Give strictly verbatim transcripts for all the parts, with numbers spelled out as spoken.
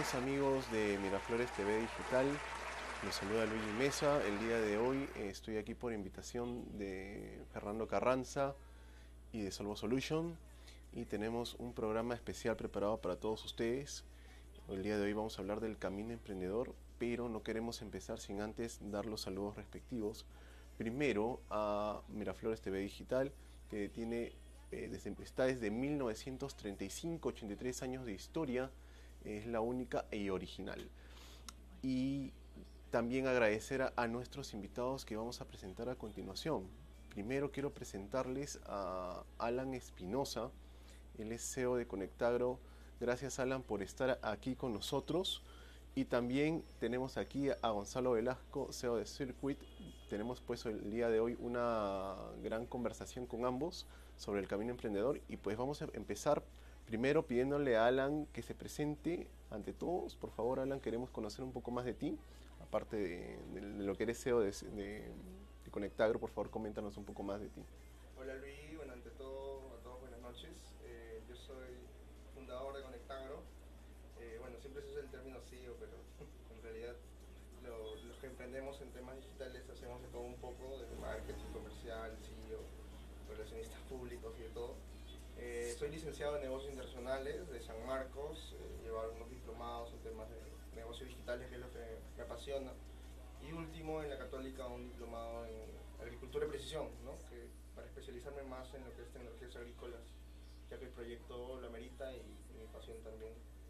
noches amigos de Miraflores T V Digital, los saluda Luigi Mesa. El día de hoy eh, estoy aquí por invitación de Fernando Carranza y de Solvo Solution y tenemos un programa especial preparado para todos ustedes. El día de hoy vamos a hablar del camino emprendedor, pero no queremos empezar sin antes dar los saludos respectivos. Primero a Miraflores T V Digital, que tiene, eh, desde, está desde mil novecientos treinta y cinco, ochenta y tres años de historia. Es la única y original. Y también agradecer a, a nuestros invitados que vamos a presentar a continuación. Primero quiero presentarles a Alan Espinosa. Él es C E O de Conectagro. Gracias, Alan, por estar aquí con nosotros. Y también tenemos aquí a Gonzalo Velasco, C E O de Circuit. Tenemos pues el día de hoy una gran conversación con ambos sobre el camino emprendedor. Y pues vamos a empezar primero pidiéndole a Alan que se presente ante todos. Por favor, Alan, queremos conocer un poco más de ti. Aparte de, de, de lo que eres C E O de, de, de Conectagro, por favor, coméntanos un poco más de ti. Hola Luis, bueno, ante todo, a todos buenas noches. Eh, yo soy fundador de Conectagro. Eh, bueno, siempre se usa el término C E O, pero en realidad lo, los que emprendemos en temas digitales hacemos de todo un poco, de marketing comercial, C E O, relacionistas públicos y de todo. Eh, soy licenciado en negocios internacionales de San Marcos, eh, llevo algunos diplomados en temas de negocios digitales, que es lo que me apasiona. Y último, en la Católica, un diplomado en agricultura de precisión, ¿no? Que para especializarme más en lo que es tecnologías agrícolas, ya que el proyecto lo amerita y, y mi pasión también.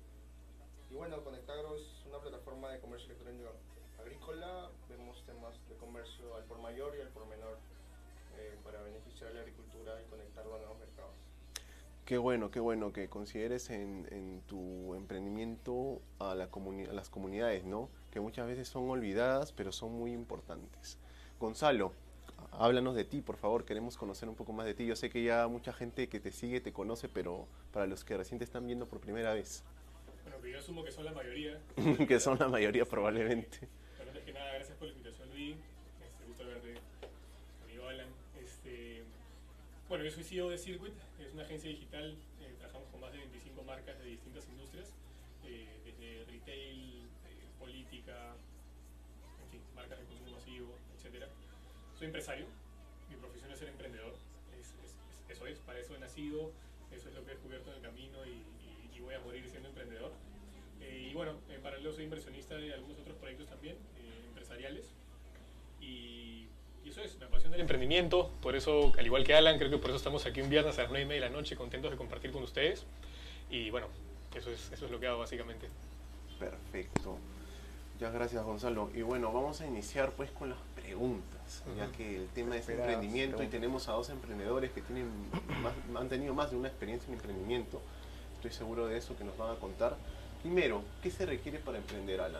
Y bueno, Conectagro es una plataforma de comercio electrónico agrícola. Vemos temas de comercio al por mayor y al por menor eh, para beneficiar a la agricultura y conectarlo a nuevos mercados. Qué bueno, qué bueno que consideres en, en tu emprendimiento a, la comuni- a las comunidades, ¿no? Que muchas veces son olvidadas, pero son muy importantes. Gonzalo, háblanos de ti, por favor, queremos conocer un poco más de ti. Yo sé que ya mucha gente que te sigue te conoce, pero para los que recién te están viendo por primera vez. Bueno, que yo asumo que son la mayoría. Que son la mayoría probablemente. Bueno, antes que nada, gracias por la invitación, Luis. Este, gusto verte, amigo Alan. Este, bueno, yo soy C E O de Circuit, es una agencia digital. Eh, trabajamos con más de veinticinco marcas de distintas industrias, eh, desde retail, eh, política, en fin, marcas de consumo masivo, etcétera. Soy empresario, mi profesión es ser emprendedor. Es, es, es, eso es, para eso he nacido, eso es lo que he descubierto en el camino y, y, y voy a morir siendo emprendedor. Eh, y bueno, en paralelo soy inversionista de algunos otros proyectos también, eh, empresariales. Y, y eso es, me apasiona el emprendimiento, por eso, al igual que Alan, creo que por eso estamos aquí un viernes a las nueve y media de la noche, contentos de compartir con ustedes. Y bueno, eso es, eso es lo que hago básicamente. Perfecto. Muchas gracias, Gonzalo. Y bueno, vamos a iniciar pues con las preguntas, uh-huh. ya que el tema es Esperadas, emprendimiento preguntas. Y tenemos a dos emprendedores que tienen más, han tenido más de una experiencia en emprendimiento. Estoy seguro de eso que nos van a contar. Primero, ¿qué se requiere para emprender, Alan?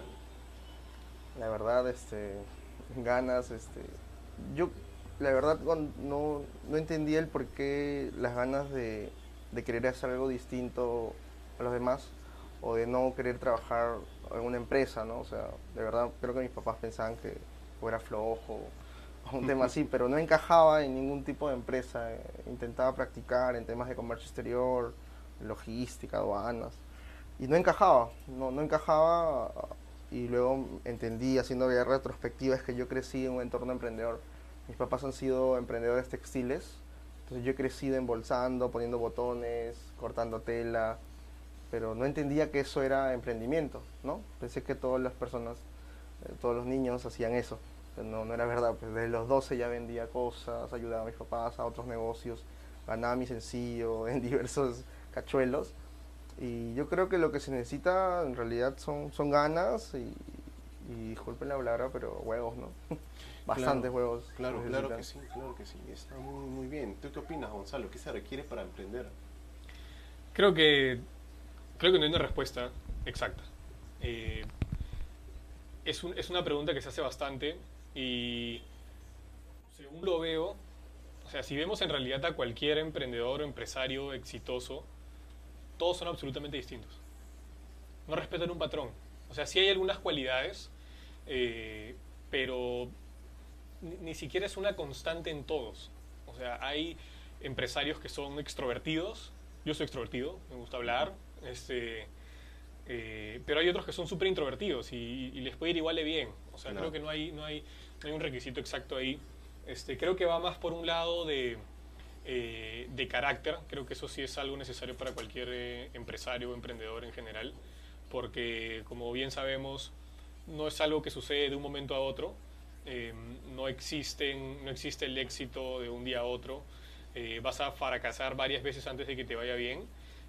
La verdad, este, ganas, este, yo la verdad no, no entendía el por qué las ganas de, de querer hacer algo distinto a los demás o de no querer trabajar en una empresa, ¿no? O sea, de verdad creo que mis papás pensaban que o era flojo o un tema así, pero no encajaba en ningún tipo de empresa. Eh, intentaba practicar en temas de comercio exterior, logística, aduanas, y no encajaba, no, no encajaba. Y luego entendí, haciendo ya retrospectivas, que yo crecí en un entorno emprendedor. Mis papás han sido emprendedores textiles, entonces yo he crecido embolsando, poniendo botones, cortando tela, pero no entendía que eso era emprendimiento, ¿no? Pensé que todas las personas, eh, todos los niños hacían eso, pero no, no era verdad. Pues desde los doce ya vendía cosas, ayudaba a mis papás a otros negocios, ganaba mi sencillo en diversos cachuelos. Y yo creo que lo que se necesita en realidad son, son ganas y, y disculpen la palabra, pero huevos, ¿no? Bastantes claro, huevos. Claro, claro que sí, claro que sí. Está muy, muy bien. ¿Tú qué opinas, Gonzalo? ¿Qué se requiere para emprender? Creo que, creo que no hay una respuesta exacta. Eh, es, un, es una pregunta que se hace bastante y según lo veo, o sea, si vemos en realidad a cualquier emprendedor o empresario exitoso, todos son absolutamente distintos. No respetan un patrón. O sea, sí hay algunas cualidades, eh, pero ni, ni siquiera es una constante en todos. O sea, hay empresarios que son extrovertidos. Yo soy extrovertido, me gusta hablar. Este, Eh, pero hay otros que son súper introvertidos y, y les puede ir igual de bien. O sea, Claro. creo que no hay, no, hay, no hay un requisito exacto ahí. Este, creo que va más por un lado de, eh, de carácter. Creo que eso sí es algo necesario para cualquier eh, empresario o emprendedor en general. Porque, como bien sabemos, no es algo que sucede de un momento a otro. Eh, no, existen, no existe el éxito de un día a otro. Eh, vas a fracasar varias veces antes de que te vaya bien.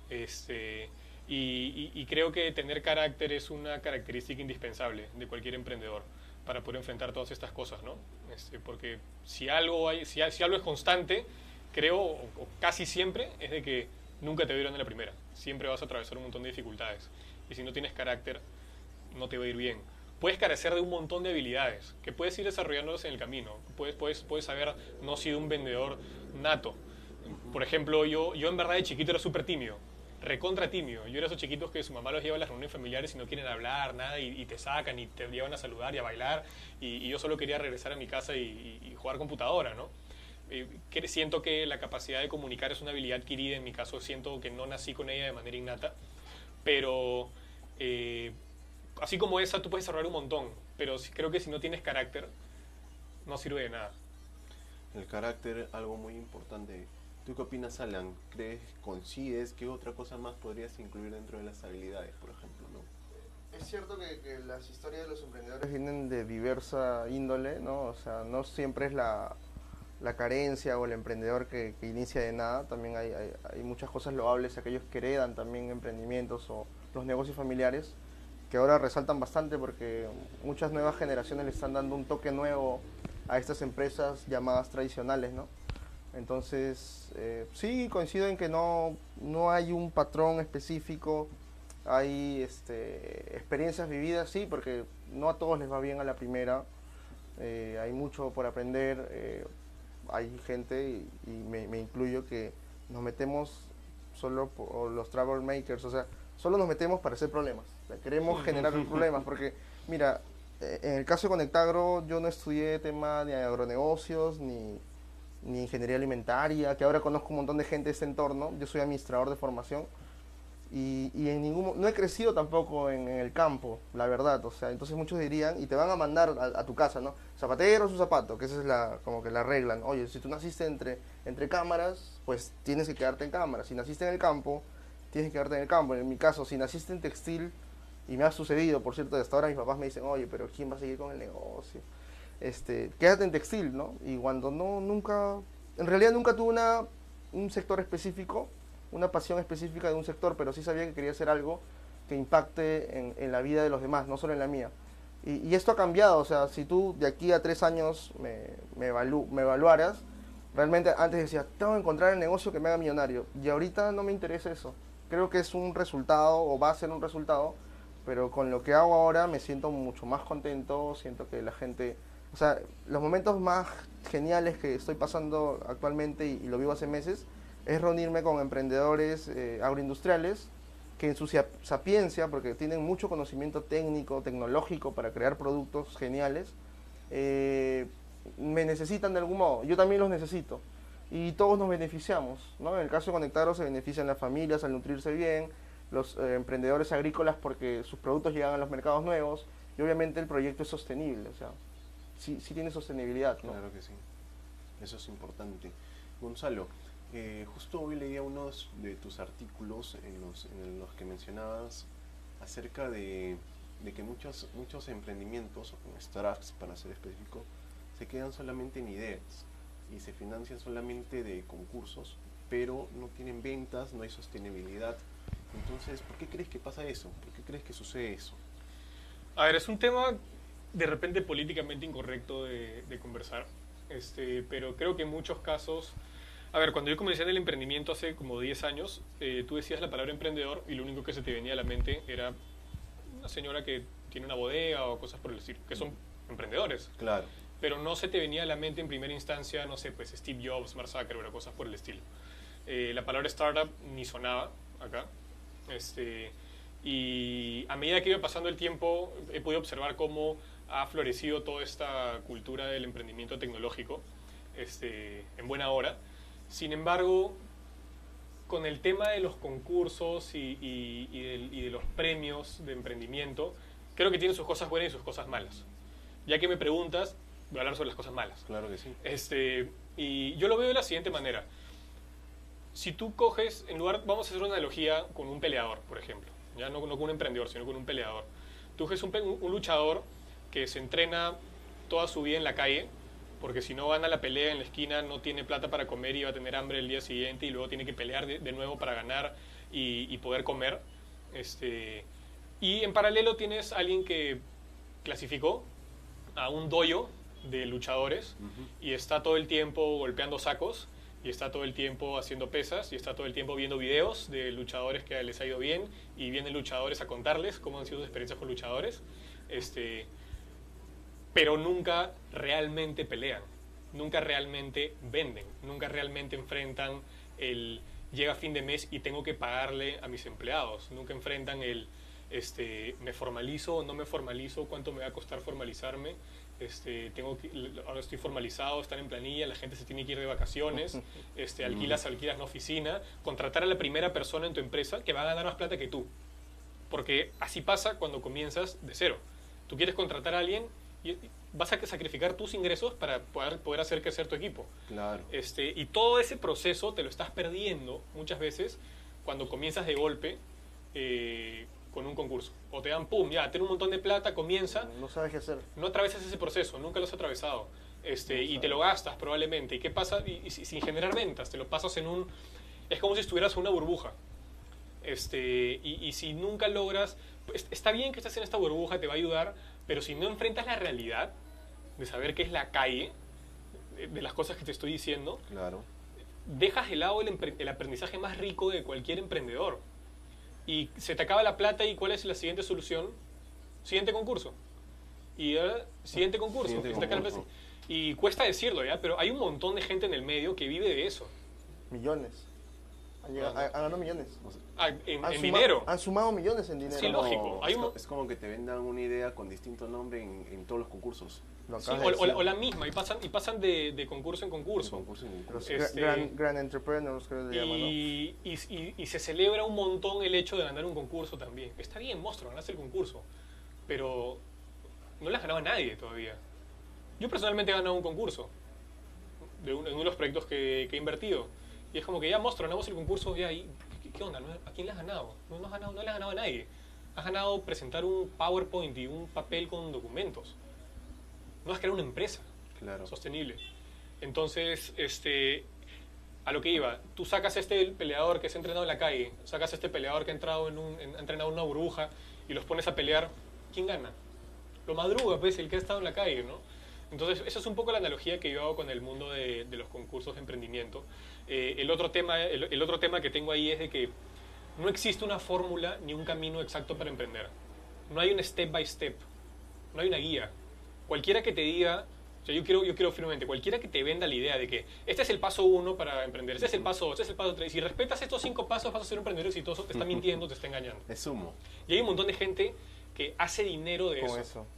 Este, y, y, y creo que tener carácter es una característica indispensable de cualquier emprendedor para poder enfrentar todas estas cosas, ¿no? Este, porque si algo, hay, si, si algo es constante, creo, o, o casi siempre, es de que nunca te va a ir bien en la primera. Siempre vas a atravesar un montón de dificultades. Y si no tienes carácter, no te va a ir bien. Puedes carecer de un montón de habilidades que puedes ir desarrollándolas en el camino. Puedes, puedes, puedes haber no sido un vendedor nato. Por ejemplo, yo, yo en verdad de chiquito era súper tímido. Recontra tímido. Yo era esos chiquitos que su mamá los lleva a las reuniones familiares y no quieren hablar, nada, y, y te sacan y te llevan a saludar y a bailar. Y, y yo solo quería regresar a mi casa y, y, y jugar computadora, ¿no? Eh, que siento que la capacidad de comunicar es una habilidad adquirida. En mi caso, siento que no nací con ella de manera innata. Pero... Eh, así como esa, tú puedes desarrollar un montón, pero si, creo que si no tienes carácter, no sirve de nada. El carácter, algo muy importante. ¿Tú qué opinas, Alan? ¿Crees, coincides? ¿Qué otra cosa más podrías incluir dentro de las habilidades, por ejemplo, no? Es cierto que, que las historias de los emprendedores vienen de diversa índole, ¿no? O sea, no siempre es la, la carencia o el emprendedor que, que inicia de nada. También hay, hay, hay muchas cosas loables, aquellos que heredan también emprendimientos o los negocios familiares, que ahora resaltan bastante porque muchas nuevas generaciones le están dando un toque nuevo a estas empresas llamadas tradicionales, ¿no? Entonces, eh, sí, coincido en que no, no hay un patrón específico, hay este, experiencias vividas, sí, porque no a todos les va bien a la primera, eh, hay mucho por aprender, eh, hay gente, y, y me, me incluyo, que nos metemos solo por los trouble makers, o sea, solo nos metemos para hacer problemas, o sea, queremos generar problemas, porque, mira, eh, en el caso de Conectagro, yo no estudié tema de agronegocios, ni, ni ingeniería alimentaria, que ahora conozco un montón de gente de este entorno, yo soy administrador de formación, y, y en ningún, no he crecido tampoco en, en el campo, la verdad, o sea, entonces muchos dirían, y te van a mandar a, a tu casa, ¿no? Zapatero su zapato, que esa es la, como que la regla, ¿no? Oye, si tú naciste entre, entre cámaras, pues tienes que quedarte en cámaras, si naciste en el campo, tienes que quedarte en el campo. En mi caso, si naciste en textil, y me ha sucedido, por cierto, hasta ahora mis papás me dicen, oye, pero ¿quién va a seguir con el negocio? Este, quédate en textil, ¿no? Y cuando no, nunca, en realidad nunca tuve una, un sector específico, una pasión específica de un sector, pero sí sabía que quería hacer algo que impacte en, en la vida de los demás, no solo en la mía. Y, y esto ha cambiado, o sea, si tú de aquí a tres años me, me, evalu, me evaluaras, realmente antes decía, tengo que encontrar el negocio que me haga millonario, y ahorita no me interesa eso. Creo que es un resultado, o va a ser un resultado, pero con lo que hago ahora me siento mucho más contento, siento que la gente... O sea, los momentos más geniales que estoy pasando actualmente, y, y lo vivo hace meses, es reunirme con emprendedores eh, agroindustriales que en su sapiencia, porque tienen mucho conocimiento técnico, tecnológico para crear productos geniales, eh, me necesitan de algún modo, yo también los necesito. Y todos nos beneficiamos, ¿no? En el caso de Conectagro se benefician las familias al nutrirse bien, los eh, emprendedores agrícolas porque sus productos llegan a los mercados nuevos, y obviamente el proyecto es sostenible, o sea, sí, sí tiene sostenibilidad, ¿no? Claro que sí, eso es importante. Gonzalo, eh, justo hoy leía unos de tus artículos en los, en los que mencionabas acerca de, de que muchos, muchos emprendimientos, startups para ser específico, se quedan solamente en ideas y se financian solamente de concursos, pero no tienen ventas, no hay sostenibilidad. Entonces, ¿por qué crees que pasa eso? ¿Por qué crees que sucede eso? A ver, es un tema de repente políticamente incorrecto de, de conversar, este, pero creo que en muchos casos... A ver, cuando yo comencé en el emprendimiento hace como diez años, eh, tú decías la palabra emprendedor y lo único que se te venía a la mente era una señora que tiene una bodega o cosas por el estilo, que son emprendedores. Claro. Pero no se te venía a la mente en primera instancia, no sé, pues Steve Jobs, Mark Zuckerberg o cosas por el estilo. Eh, la palabra startup ni sonaba acá. Este, y a medida que iba pasando el tiempo, he podido observar cómo ha florecido toda esta cultura del emprendimiento tecnológico este, en buena hora. Sin embargo, con el tema de los concursos y, y, y, del- y de los premios de emprendimiento, creo que tienen sus cosas buenas y sus cosas malas. Ya que me preguntas, voy a hablar sobre las cosas malas. Claro que sí. Este, y yo lo veo de la siguiente manera. Si tú coges, en lugar, vamos a hacer una analogía con un peleador, por ejemplo. Ya no, no con un emprendedor, sino con un peleador. Tú coges un, pe- un- un luchador que se entrena toda su vida en la calle, porque si no gana la pelea en la esquina no tiene plata para comer y va a tener hambre el día siguiente y luego tiene que pelear de, de nuevo para ganar y, y poder comer. Este, y en paralelo tienes a alguien que clasificó a un dojo de luchadores Ujú. y está todo el tiempo golpeando sacos y está todo el tiempo haciendo pesas y está todo el tiempo viendo videos de luchadores que les ha ido bien y vienen luchadores a contarles cómo han sido sus experiencias con luchadores, este, pero nunca realmente pelean, nunca realmente venden, nunca realmente enfrentan el llega fin de mes y tengo que pagarle a mis empleados, nunca enfrentan el este, me formalizo o no me formalizo, cuánto me va a costar formalizarme. Este, tengo que, ahora estoy formalizado, están en planilla, la gente se tiene que ir de vacaciones, este, alquilas, alquilas una oficina, contratar a la primera persona en tu empresa que va a ganar más plata que tú. Porque así pasa cuando comienzas de cero. Tú quieres contratar a alguien y vas a sacrificar tus ingresos para poder, poder hacer crecer tu equipo. Claro. Este, y todo ese proceso te lo estás perdiendo muchas veces cuando comienzas de golpe eh, con un concurso. O te dan, pum, ya, ten un montón de plata, comienza, No sabes qué hacer. no atravesas ese proceso, nunca lo has atravesado. Este, No y sabes. te lo gastas probablemente. ¿Y qué pasa? Y, y si- sin generar ventas, te lo pasas en un... Es como si estuvieras en una burbuja. Este, y, y si nunca logras... pues, está bien que estés en esta burbuja, te va a ayudar, pero si no enfrentas la realidad de saber qué es la calle, de, de las cosas que te estoy diciendo, Claro. dejas de lado el, empre- el aprendizaje más rico de cualquier emprendedor. Y se te acaba la plata y ¿cuál es la siguiente solución? Siguiente concurso. Y ahora, siguiente concurso. Siguiente Y se te acaba la concurso. plata. Y cuesta decirlo, ¿ya? Pero hay un montón de gente en el medio que vive de eso. Millones. Han, llegado- han- han ganado millones. O sea, Ah, en, Han en suma- dinero. Han sumado millones en dinero. Sí, lógico. como- Hay es, un- co- es como que te vendan una idea con distinto nombre en, en todos los concursos. Lo Sí, acabas o, de o la, decir. o la misma, y pasan, y pasan de, de concurso en Un concurso. concurso en Los concurso. gra- Este- gran, gran entrepreneurs, creo que se llaman, ¿no? Y, y, y- y se celebra un montón el hecho de ganar un concurso también. Está bien, monstruo, ganaste el concurso. Pero no le has ganado a nadie todavía. Yo personalmente he ganado un concurso de un- en uno de los proyectos que, que he invertido. Y es como que ya, monstruo, ganamos el concurso, ya, ¿y qué, qué onda? ¿No? ¿A quién le has ganado? No, no, has ganado? no le has ganado a nadie. Has ganado presentar un PowerPoint y un papel con documentos. No has creado una empresa Claro. sostenible. Entonces, este, a lo que iba, tú sacas este peleador que se ha entrenado en la calle, sacas este peleador que ha entrado en un, en- ha entrenado en una burbuja y los pones a pelear, ¿quién gana? Lo madruga, pues, el que ha estado en la calle, ¿no? Entonces, esa es un poco la analogía que yo hago con el mundo de, de los concursos de emprendimiento. Eh, el, otro tema, el, el otro tema que tengo ahí es de que no existe una fórmula ni un camino exacto para emprender. No hay un step by step, no hay una guía. Cualquiera que te diga, o sea, yo quiero, yo quiero firmemente, cualquiera que te venda la idea de que este es el paso uno para emprender, este es el paso dos, este es el paso tres, si respetas estos cinco pasos vas a ser un emprendedor exitoso, te está mintiendo, te está engañando. Es humo. Y hay un montón de gente que hace dinero de Con eso, eso.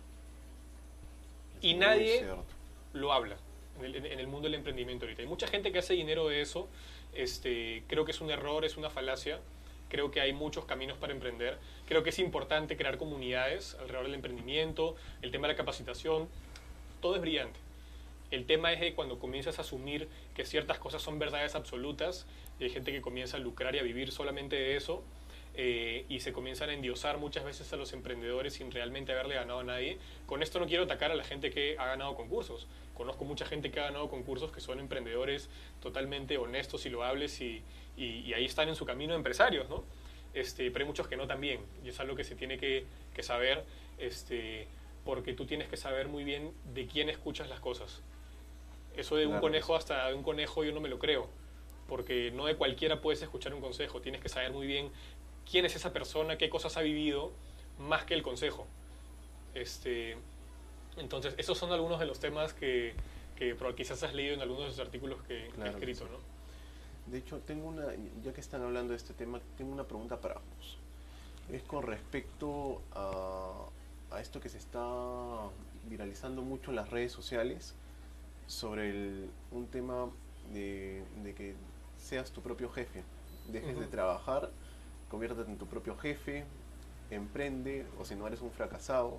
y Muy nadie cierto. lo habla en el, en el mundo del emprendimiento ahorita. Hay mucha gente que hace dinero de eso, este, creo que es un error, es una falacia. Creo que hay muchos caminos para emprender. Creo que es importante crear comunidades alrededor del emprendimiento, el tema de la capacitación, todo es brillante. El tema es de cuando comienzas a asumir que ciertas cosas son verdades absolutas y hay gente que comienza a lucrar y a vivir solamente de eso eh, y se comienzan a endiosar muchas veces a los emprendedores sin realmente haberle ganado a nadie. Con esto no quiero atacar a la gente que ha ganado concursos. Conozco mucha gente que ha ganado concursos que son emprendedores totalmente honestos y loables y, y, y ahí están en su camino de empresarios, ¿no? Este, pero hay muchos que no también, y es algo que se tiene que, que saber, este, porque tú tienes que saber muy bien de quién escuchas las cosas. Eso de un Claro. conejo hasta de un conejo yo no me lo creo, porque no de cualquiera puedes escuchar un consejo, tienes que saber muy bien quién es esa persona, qué cosas ha vivido, más que el consejo. Este, entonces, esos son algunos de los temas que, que pero quizás has leído en algunos de los artículos que, que he Claro que escrito, sí. ¿no? De hecho, tengo una, ya que están hablando de este tema, tengo una pregunta para ambos. Es con respecto a, a esto que se está viralizando mucho en las redes sociales sobre el- un tema de, de que seas tu propio jefe. dejes Ujú. de trabajar, conviértete en tu propio jefe, emprende, o si no eres un fracasado.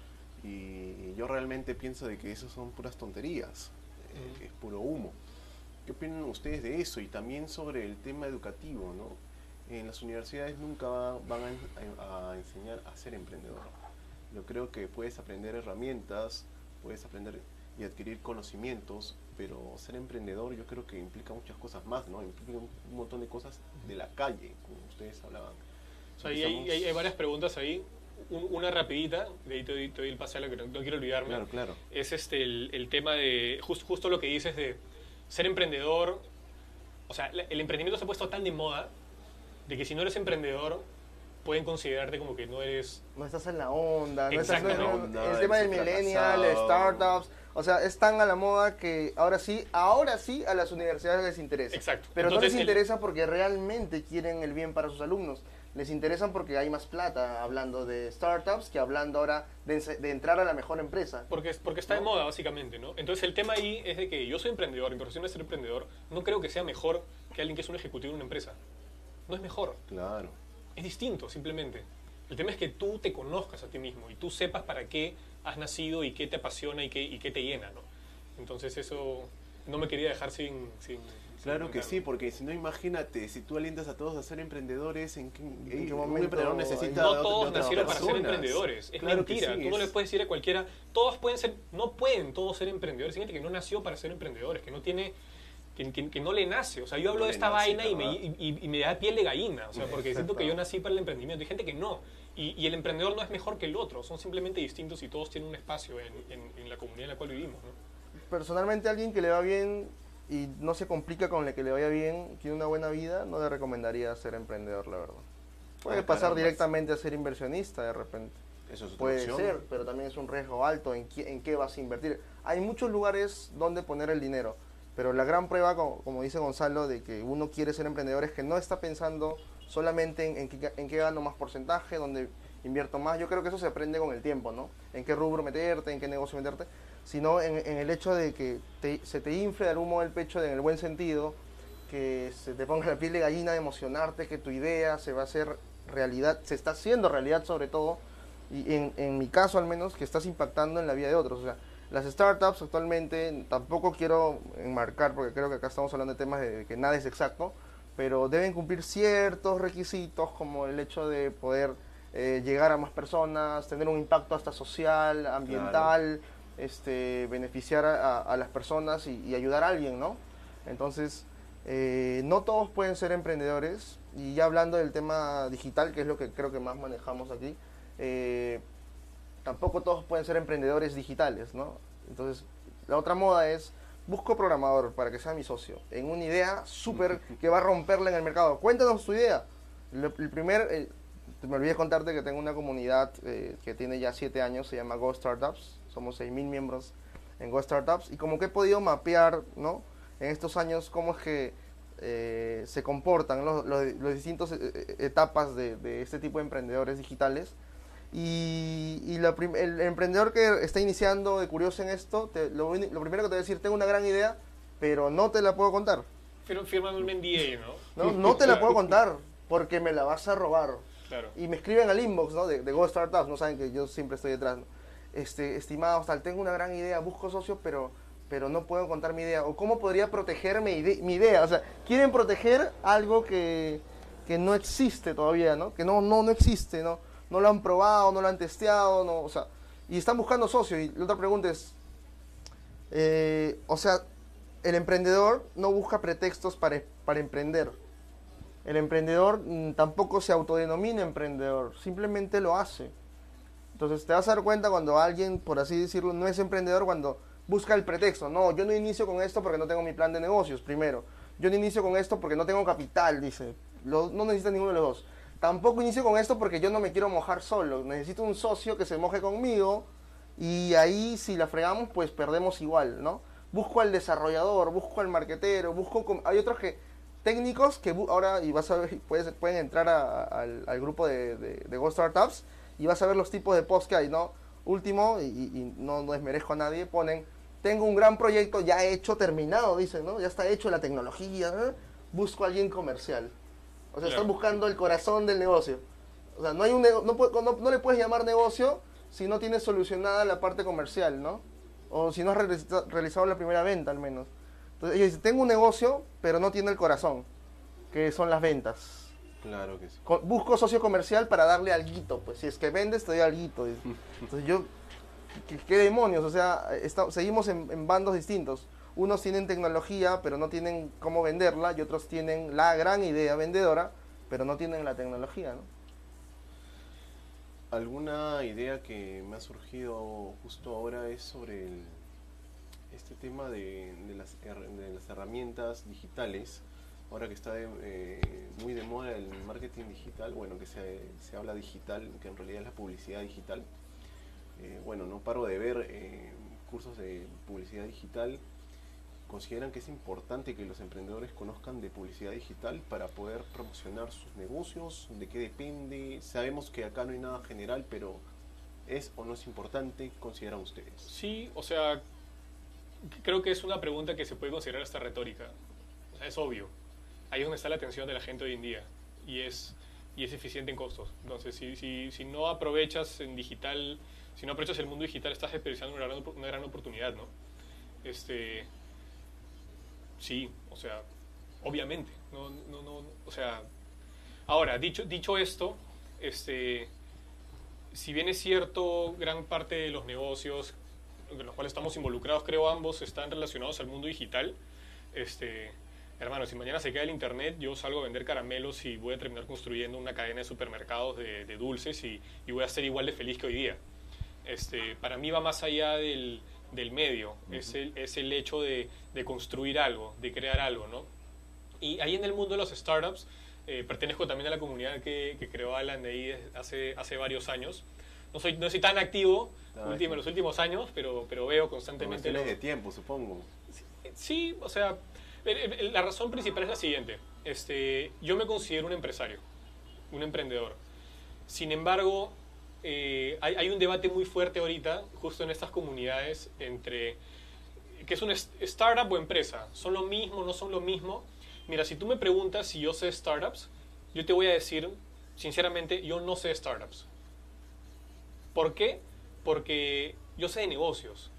Y yo realmente pienso de que eso son puras tonterías, eh, Ujú. que es puro humo. ¿Qué opinan ustedes de eso? Y también sobre el tema educativo, ¿no? En las universidades nunca va- van a, a enseñar a ser emprendedor. Yo creo que puedes aprender herramientas, puedes aprender y adquirir conocimientos, pero ser emprendedor yo creo que implica muchas cosas más, ¿no? Implica un, un montón de cosas de la calle, como ustedes hablaban. O sea, ahí hay, hay- hay varias preguntas ahí. Un- una rapidita, de ahí te doy, te doy el pase a la que no, no quiero olvidarme. Claro, claro. Es este, el, el tema de, just- justo lo que dices de ser emprendedor. O sea, la- el emprendimiento se ha puesto tan de moda de que si no eres emprendedor pueden considerarte como que no eres... No estás en la onda, no estás en Exactamente. la Onda, el tema del eres un millennial, fracasado. startups, o sea, es tan a la moda que ahora sí, ahora sí a las universidades les interesa. Exacto. Pero Entonces, no les el- interesa porque realmente quieren el bien para sus alumnos. Les interesan porque hay más plata hablando de startups que hablando ahora de, ense- de entrar a la mejor empresa. Porque, porque está de ¿No? moda, básicamente, ¿no? Entonces, el tema ahí es de que yo soy emprendedor, mi profesión es ser emprendedor, no creo que sea mejor que alguien que es un ejecutivo de una empresa. No es mejor, Claro. es distinto, simplemente. El tema es que tú te conozcas a ti mismo y tú sepas para qué has nacido y qué te apasiona y qué, y qué te llena, ¿no? Entonces, eso no me quería dejar sin... sin sin Claro que comentarlo. sí, porque si no, imagínate, si tú alientas a todos a ser emprendedores, ¿en qué, ¿En qué un momento emprendedor necesita No de, ot- de todos otras nacieron para ser personas? emprendedores. Es Claro que mentira. sí, Tú no es- le puedes decir a cualquiera, todos pueden ser, no pueden todos ser emprendedores. Hay gente que no nació para ser emprendedores, que no tiene, que, que- que no le nace. O sea, yo hablo No de le esta nace, vaina y me, ¿verdad? y, y- y me da piel de gallina. O sea, porque siento que yo nací para el emprendimiento. Hay gente que no. Y, y el emprendedor no es mejor que el otro. Son simplemente distintos y todos tienen un espacio en, en- en la comunidad en la cual vivimos, ¿no? Personalmente, a alguien que le va bien y no se complica con el que le vaya bien, tiene una buena vida, no le recomendaría ser emprendedor, la verdad. Puede Ah, pasar carambas. directamente a ser inversionista de repente. Eso es otra Puede opción. ser, pero también es un riesgo alto en qué, en qué vas a invertir. Hay muchos lugares donde poner el dinero, pero la gran prueba, como, como dice Gonzalo, de que uno quiere ser emprendedor es que no está pensando solamente en, en, qué, en qué gano más porcentaje, dónde invierto más. Yo creo que eso se aprende con el tiempo, ¿no? En qué rubro meterte, en qué negocio meterte, sino en, en el hecho de que te- se te infle de algún modo el pecho en el buen sentido, que se te ponga la piel de gallina de emocionarte, que tu idea se va a hacer realidad, se está haciendo realidad sobre todo, y en, en mi caso al menos, que estás impactando en la vida de otros. O sea, las startups actualmente, tampoco quiero enmarcar, porque creo que acá estamos hablando de temas de que nada es exacto, pero deben cumplir ciertos requisitos como el hecho de poder eh, llegar a más personas, tener un impacto hasta social, ambiental, este, beneficiar a, a- a las personas y, y ayudar a alguien, ¿no? Entonces, eh, no todos pueden ser emprendedores, y ya hablando del tema digital, que es lo que creo que más manejamos aquí, eh, tampoco todos pueden ser emprendedores digitales, ¿no? Entonces, la otra moda es, busco programador para que sea mi socio, en una idea súper que va a romperla en el mercado. Cuéntanos tu idea. Lo- El primer, eh, me olvidé contarte que tengo una comunidad eh, que tiene ya siete años, se llama Go Startups, somos seis mil miembros en Go Startups, y como que he podido mapear, ¿no? En estos años cómo es que eh, se comportan los, los, los distintos eh, eh, etapas de, de este tipo de emprendedores digitales. Y, y la prim- el emprendedor que está iniciando de curioso en esto, te- lo, uni- lo primero que te va a decir, tengo una gran idea, pero no te la puedo contar. Fir- Fírmame un N D A, ¿no? No, no te la Claro. puedo contar porque me la vas a robar. Claro. Y me escriben al inbox, ¿no? de, de Go Startups, no saben que yo siempre estoy detrás, ¿no? Este, estimados, tal, tengo una gran idea, busco socios, pero, pero no puedo contar mi idea. O cómo podría proteger mi, ide- mi idea. O sea, quieren proteger algo que, que no existe todavía, ¿no? Que no, no, no existe, ¿no? No lo han probado, no lo han testeado, no, o sea, y están buscando socios. Y la otra pregunta es, eh, o sea, el emprendedor no busca pretextos para, para emprender. El emprendedor mm, tampoco se autodenomina emprendedor, simplemente lo hace. Entonces te vas a dar cuenta cuando alguien, por así decirlo, no es emprendedor, cuando busca el pretexto. No, yo no inicio con esto porque no tengo mi plan de negocios, primero. Yo no inicio con esto porque no tengo capital, dice. Lo- no necesita ninguno de los dos. Tampoco inicio con esto porque yo no me quiero mojar solo. Necesito un socio que se moje conmigo, y ahí si la fregamos, pues perdemos igual, ¿no? Busco al desarrollador, busco al marquetero, busco... com- Hay otros que técnicos que bu- ahora, y vas a ver, puedes, pueden entrar a- a- al, al grupo de, de, de Go Startups y vas a ver los tipos de posts que hay, ¿no? Último, y, y no, no desmerezco a nadie, ponen, tengo un gran proyecto ya hecho, terminado, dicen, ¿no? Ya está hecho la tecnología, ¿eh? Busco a alguien comercial. O sea, Claro. estás buscando el corazón del negocio. O sea, no, hay un nego- no, pu- no, no le puedes llamar negocio si no tienes solucionada la parte comercial, ¿no? O si no has realiza- realizado la primera venta, al menos. Entonces, ellos dicen, tengo un negocio, pero no tiene el corazón, que son las ventas. Claro que sí. Co- Busco socio comercial para darle alguito, pues si es que vendes, te doy alguito. dice. Entonces yo, ¿qué, qué demonios? O sea, está- seguimos en, en bandos distintos. Unos tienen tecnología, pero no tienen cómo venderla, y otros tienen la gran idea vendedora, pero no tienen la tecnología, ¿no? Alguna idea que me ha surgido justo ahora es sobre el- este tema de, de las, her- de las herramientas digitales. Ahora que está de- eh, muy de moda el marketing digital, bueno, que se, se habla digital, que en realidad es la publicidad digital. Eh, bueno, no paro de ver eh, cursos de publicidad digital. ¿Consideran que es importante que los emprendedores conozcan de publicidad digital para poder promocionar sus negocios? ¿De qué depende? Sabemos que acá no hay nada general, pero ¿es o no es importante? ¿Consideran ustedes? Sí, o sea, creo que es una pregunta que se puede considerar hasta retórica. O sea, es obvio. Ahí es donde está la atención de la gente hoy en día. Y es, y es eficiente en costos. Entonces, si, si, si no aprovechas en digital, si no aprovechas el mundo digital, estás desperdiciando una gran, una gran oportunidad, ¿no? Este, sí, o sea, obviamente. No, no, no, o sea, ahora, dicho, dicho esto, este, si bien es cierto, gran parte de los negocios en los cuales estamos involucrados, creo ambos están relacionados al mundo digital. Este, hermano, si mañana se cae el internet, yo salgo a vender caramelos y voy a terminar construyendo una cadena de supermercados de, de dulces y, y voy a ser igual de feliz que hoy día. Este, para mí va más allá del, del medio, uh-huh. es, el, es el hecho de, de construir algo, de crear algo, ¿no? Y ahí en el mundo de los startups, eh, pertenezco también a la comunidad que, que creó Alan de ahí hace, hace varios años. No soy, no soy tan activo ah, último, en los últimos años, pero, pero veo constantemente... Lo... de tiempo, supongo. Sí, sí, o sea, la razón principal es la siguiente. Este, yo me considero un empresario, un emprendedor. Sin embargo, eh, hay, hay un debate muy fuerte ahorita, justo en estas comunidades, entre qué es una startup o empresa. ¿Son lo mismo, no son lo mismo? Mira, si tú me preguntas si yo sé startups, yo te voy a decir, sinceramente, yo no sé startups. ¿Por qué? Porque yo sé de negocios.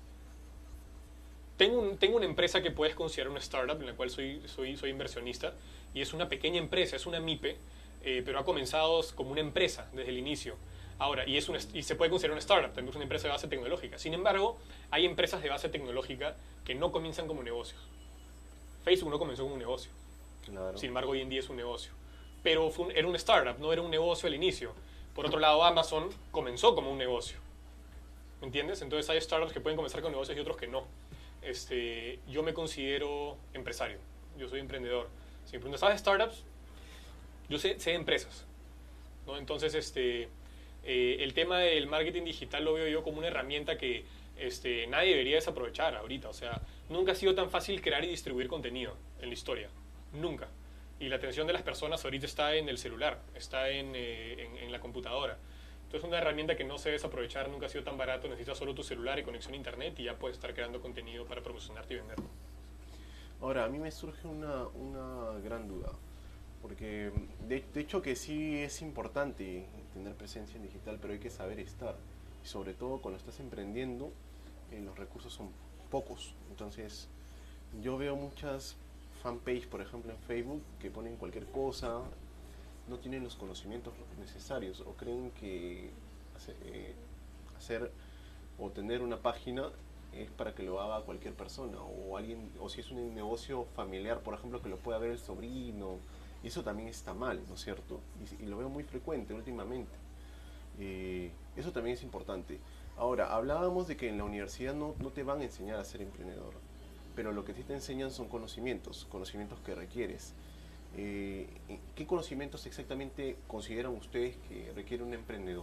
Tengo, un, tengo una empresa que puedes considerar una startup, en la cual soy, soy, soy inversionista, y es una pequeña empresa, es una MIPE, eh, pero ha comenzado como una empresa desde el inicio. Ahora, y, es una, y se puede considerar una startup, también es una empresa de base tecnológica. Sin embargo, hay empresas de base tecnológica que no comienzan como negocios. Facebook no comenzó como un negocio. Claro. Sin embargo, hoy en día es un negocio. Pero fue un, era una startup, no era un negocio al inicio. Por otro lado, Amazon comenzó como un negocio. ¿Me entiendes? Entonces hay startups que pueden comenzar con negocios y otros que no. Este, yo me considero empresario. Yo soy emprendedor. Si me preguntas, ¿sabes startups? Yo sé, sé de empresas, ¿no? Entonces, este, eh, el tema del marketing digital lo veo yo como una herramienta que este, nadie debería desaprovechar ahorita. O sea, nunca ha sido tan fácil crear y distribuir contenido en la historia. Nunca. Y la atención de las personas ahorita está en el celular, está en, eh, en, en la computadora. Entonces es una herramienta que no se debe desaprovechar, nunca ha sido tan barato, necesitas solo tu celular y conexión a internet y ya puedes estar creando contenido para promocionarte y venderlo. Ahora, a mí me surge una, una gran duda, porque de, de hecho que sí es importante tener presencia en digital, pero hay que saber estar. Y sobre todo cuando estás emprendiendo, eh, los recursos son pocos. Entonces yo veo muchas fanpage, por ejemplo, en Facebook, que ponen cualquier cosa, no tienen los conocimientos necesarios o creen que hacer, eh, hacer o tener una página es para que lo haga cualquier persona o alguien, o si es un negocio familiar, por ejemplo, que lo pueda ver el sobrino, y eso también está mal, ¿no es cierto? Y, y lo veo muy frecuente últimamente. Eh, eso también es importante. Ahora, hablábamos de que en la universidad no, no te van a enseñar a ser emprendedor, pero lo que sí te enseñan son conocimientos, conocimientos que requieres. Eh, ¿Qué conocimientos exactamente consideran ustedes que requiere un emprendedor?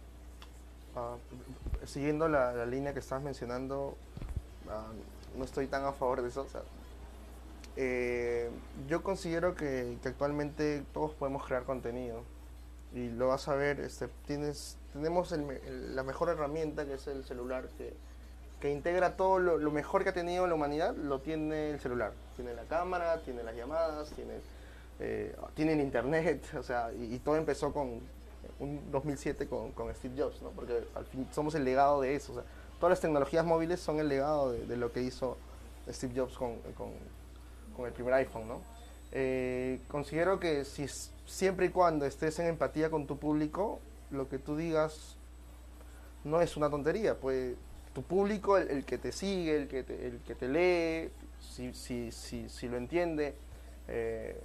Uh, siguiendo la, la línea que estabas mencionando, uh, no estoy tan a favor de eso. O sea, eh, yo considero que, que actualmente todos podemos crear contenido y lo vas a ver. Este, tienes, tenemos el, el, la mejor herramienta, que es el celular, que que integra todo lo, lo mejor que ha tenido la humanidad, lo tiene el celular. Tiene la cámara, tiene las llamadas, tiene eh, tienen internet, o sea, y, y todo empezó con un dos mil siete con, con Steve Jobs, ¿no? Porque al fin somos el legado de eso, o sea, todas las tecnologías móviles son el legado de, de lo que hizo Steve Jobs con, con, con el primer iPhone, ¿no? Eh, considero que si siempre y cuando estés en empatía con tu público, lo que tú digas no es una tontería, pues tu público, el, el que te sigue, el que te, el que te lee, si, si, si, si lo entiende, eh,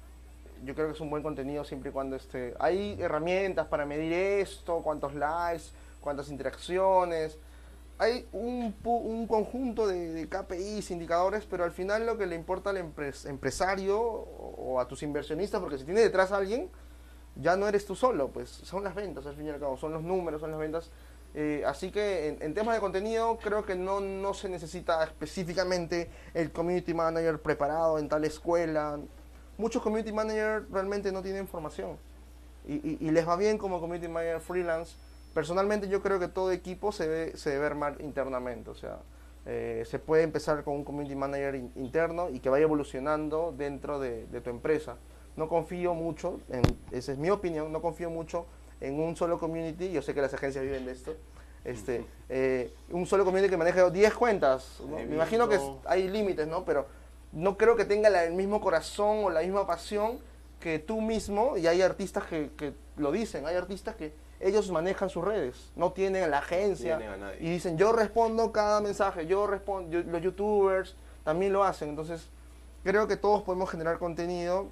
yo creo que es un buen contenido siempre y cuando esté. Hay herramientas para medir esto, cuántos likes, cuántas interacciones. Hay un, un conjunto de, de K P Is, indicadores, pero al final lo que le importa al empres, empresario o, o a tus inversionistas, porque si tiene detrás a alguien, ya no eres tú solo, pues son las ventas al fin y al cabo, son los números, son las ventas. Eh, así que en, en temas de contenido creo que no, no se necesita específicamente el community manager preparado en tal escuela. Muchos community managers realmente no tienen formación y, y, y les va bien como community manager freelance. Personalmente yo creo que todo equipo se debe, se debe armar internamente, o sea, eh, se puede empezar con un community manager in, interno y que vaya evolucionando dentro de, de tu empresa. No confío mucho, en, esa es mi opinión, no confío mucho en un solo community, yo sé que las agencias viven de esto, este, eh, un solo community que maneje diez cuentas, ¿no? Me imagino que hay límites, ¿no? Pero no creo que tenga la, el mismo corazón o la misma pasión que tú mismo, y hay artistas que, que lo dicen, hay artistas que ellos manejan sus redes, no tienen a la agencia, Tienen a y dicen yo respondo cada mensaje, yo respondo, yo, los youtubers también lo hacen, entonces creo que todos podemos generar contenido,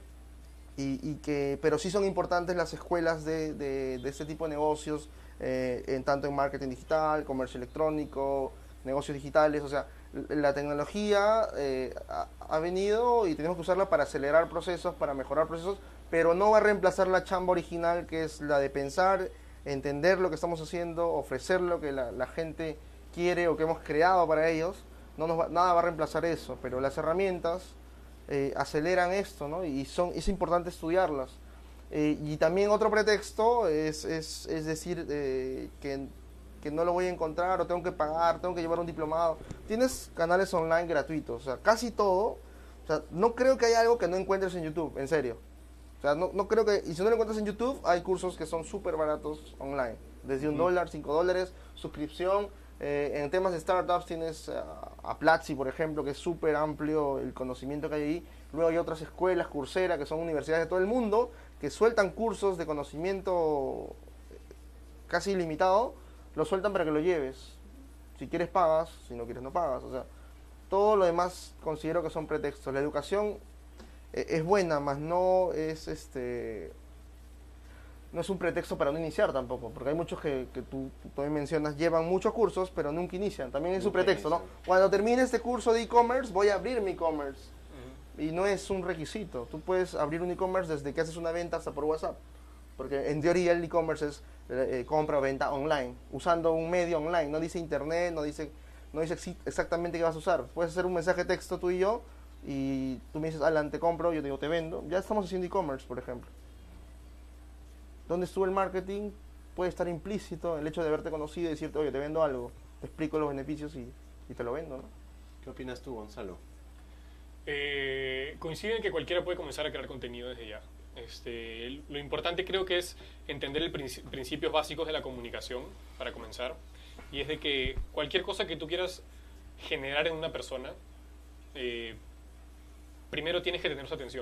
y, y que, pero sí son importantes las escuelas de, de, de este tipo de negocios, eh, en tanto en marketing digital, comercio electrónico, negocios digitales, o sea, la tecnología eh, ha, ha venido y tenemos que usarla para acelerar procesos, para mejorar procesos, pero no va a reemplazar la chamba original, que es la de pensar, entender lo que estamos haciendo, ofrecer lo que la, la gente quiere o que hemos creado para ellos. No nos va, nada va a reemplazar eso, pero las herramientas eh, aceleran esto, ¿no? Y son, es importante estudiarlas. Eh, y también otro pretexto es, es, es decir eh, que, que no lo voy a encontrar o tengo que pagar, tengo que llevar un diplomado. Tienes canales online gratuitos, o sea, casi todo. O sea, no creo que haya algo que no encuentres en YouTube, en serio. O sea, no, no creo que, y si no lo encuentras en YouTube, hay cursos que son súper baratos online, desde un dólar, cinco dólares, suscripción. Eh, en temas de startups tienes uh, a Platzi, por ejemplo, que es súper amplio el conocimiento que hay ahí. Luego hay otras escuelas, Coursera, que son universidades de todo el mundo, que sueltan cursos de conocimiento casi ilimitado, lo sueltan para que lo lleves. Si quieres pagas, si no quieres no pagas. O sea, todo lo demás considero que son pretextos. La educación es buena, más no es este no es un pretexto para no iniciar tampoco, porque hay muchos que, que tú, tú también mencionas, llevan muchos cursos pero nunca inician, también es un pretexto, ¿no? Cuando termine este curso de e-commerce voy a abrir mi e-commerce, uh-huh. Y no es un requisito, tú puedes abrir un e-commerce desde que haces una venta hasta por WhatsApp, porque en teoría el e-commerce es eh, compra o venta online, usando un medio online, no dice internet, no dice, no dice exactamente qué vas a usar, puedes hacer un mensaje de texto tú y yo, y tú me dices, Alan, te compro, yo te digo, te vendo. Ya estamos haciendo e-commerce, por ejemplo. ¿Dónde estuvo el marketing? Puede estar implícito el hecho de haberte conocido y decirte, oye, te vendo algo, te explico los beneficios y, y te lo vendo, ¿no? ¿Qué opinas tú, Gonzalo? Eh, coincide en que cualquiera puede comenzar a crear contenido desde ya. Este, lo importante creo que es entender el princi- principios básicos de la comunicación, para comenzar, y es de que cualquier cosa que tú quieras generar en una persona, eh, primero tienes que tener su atención.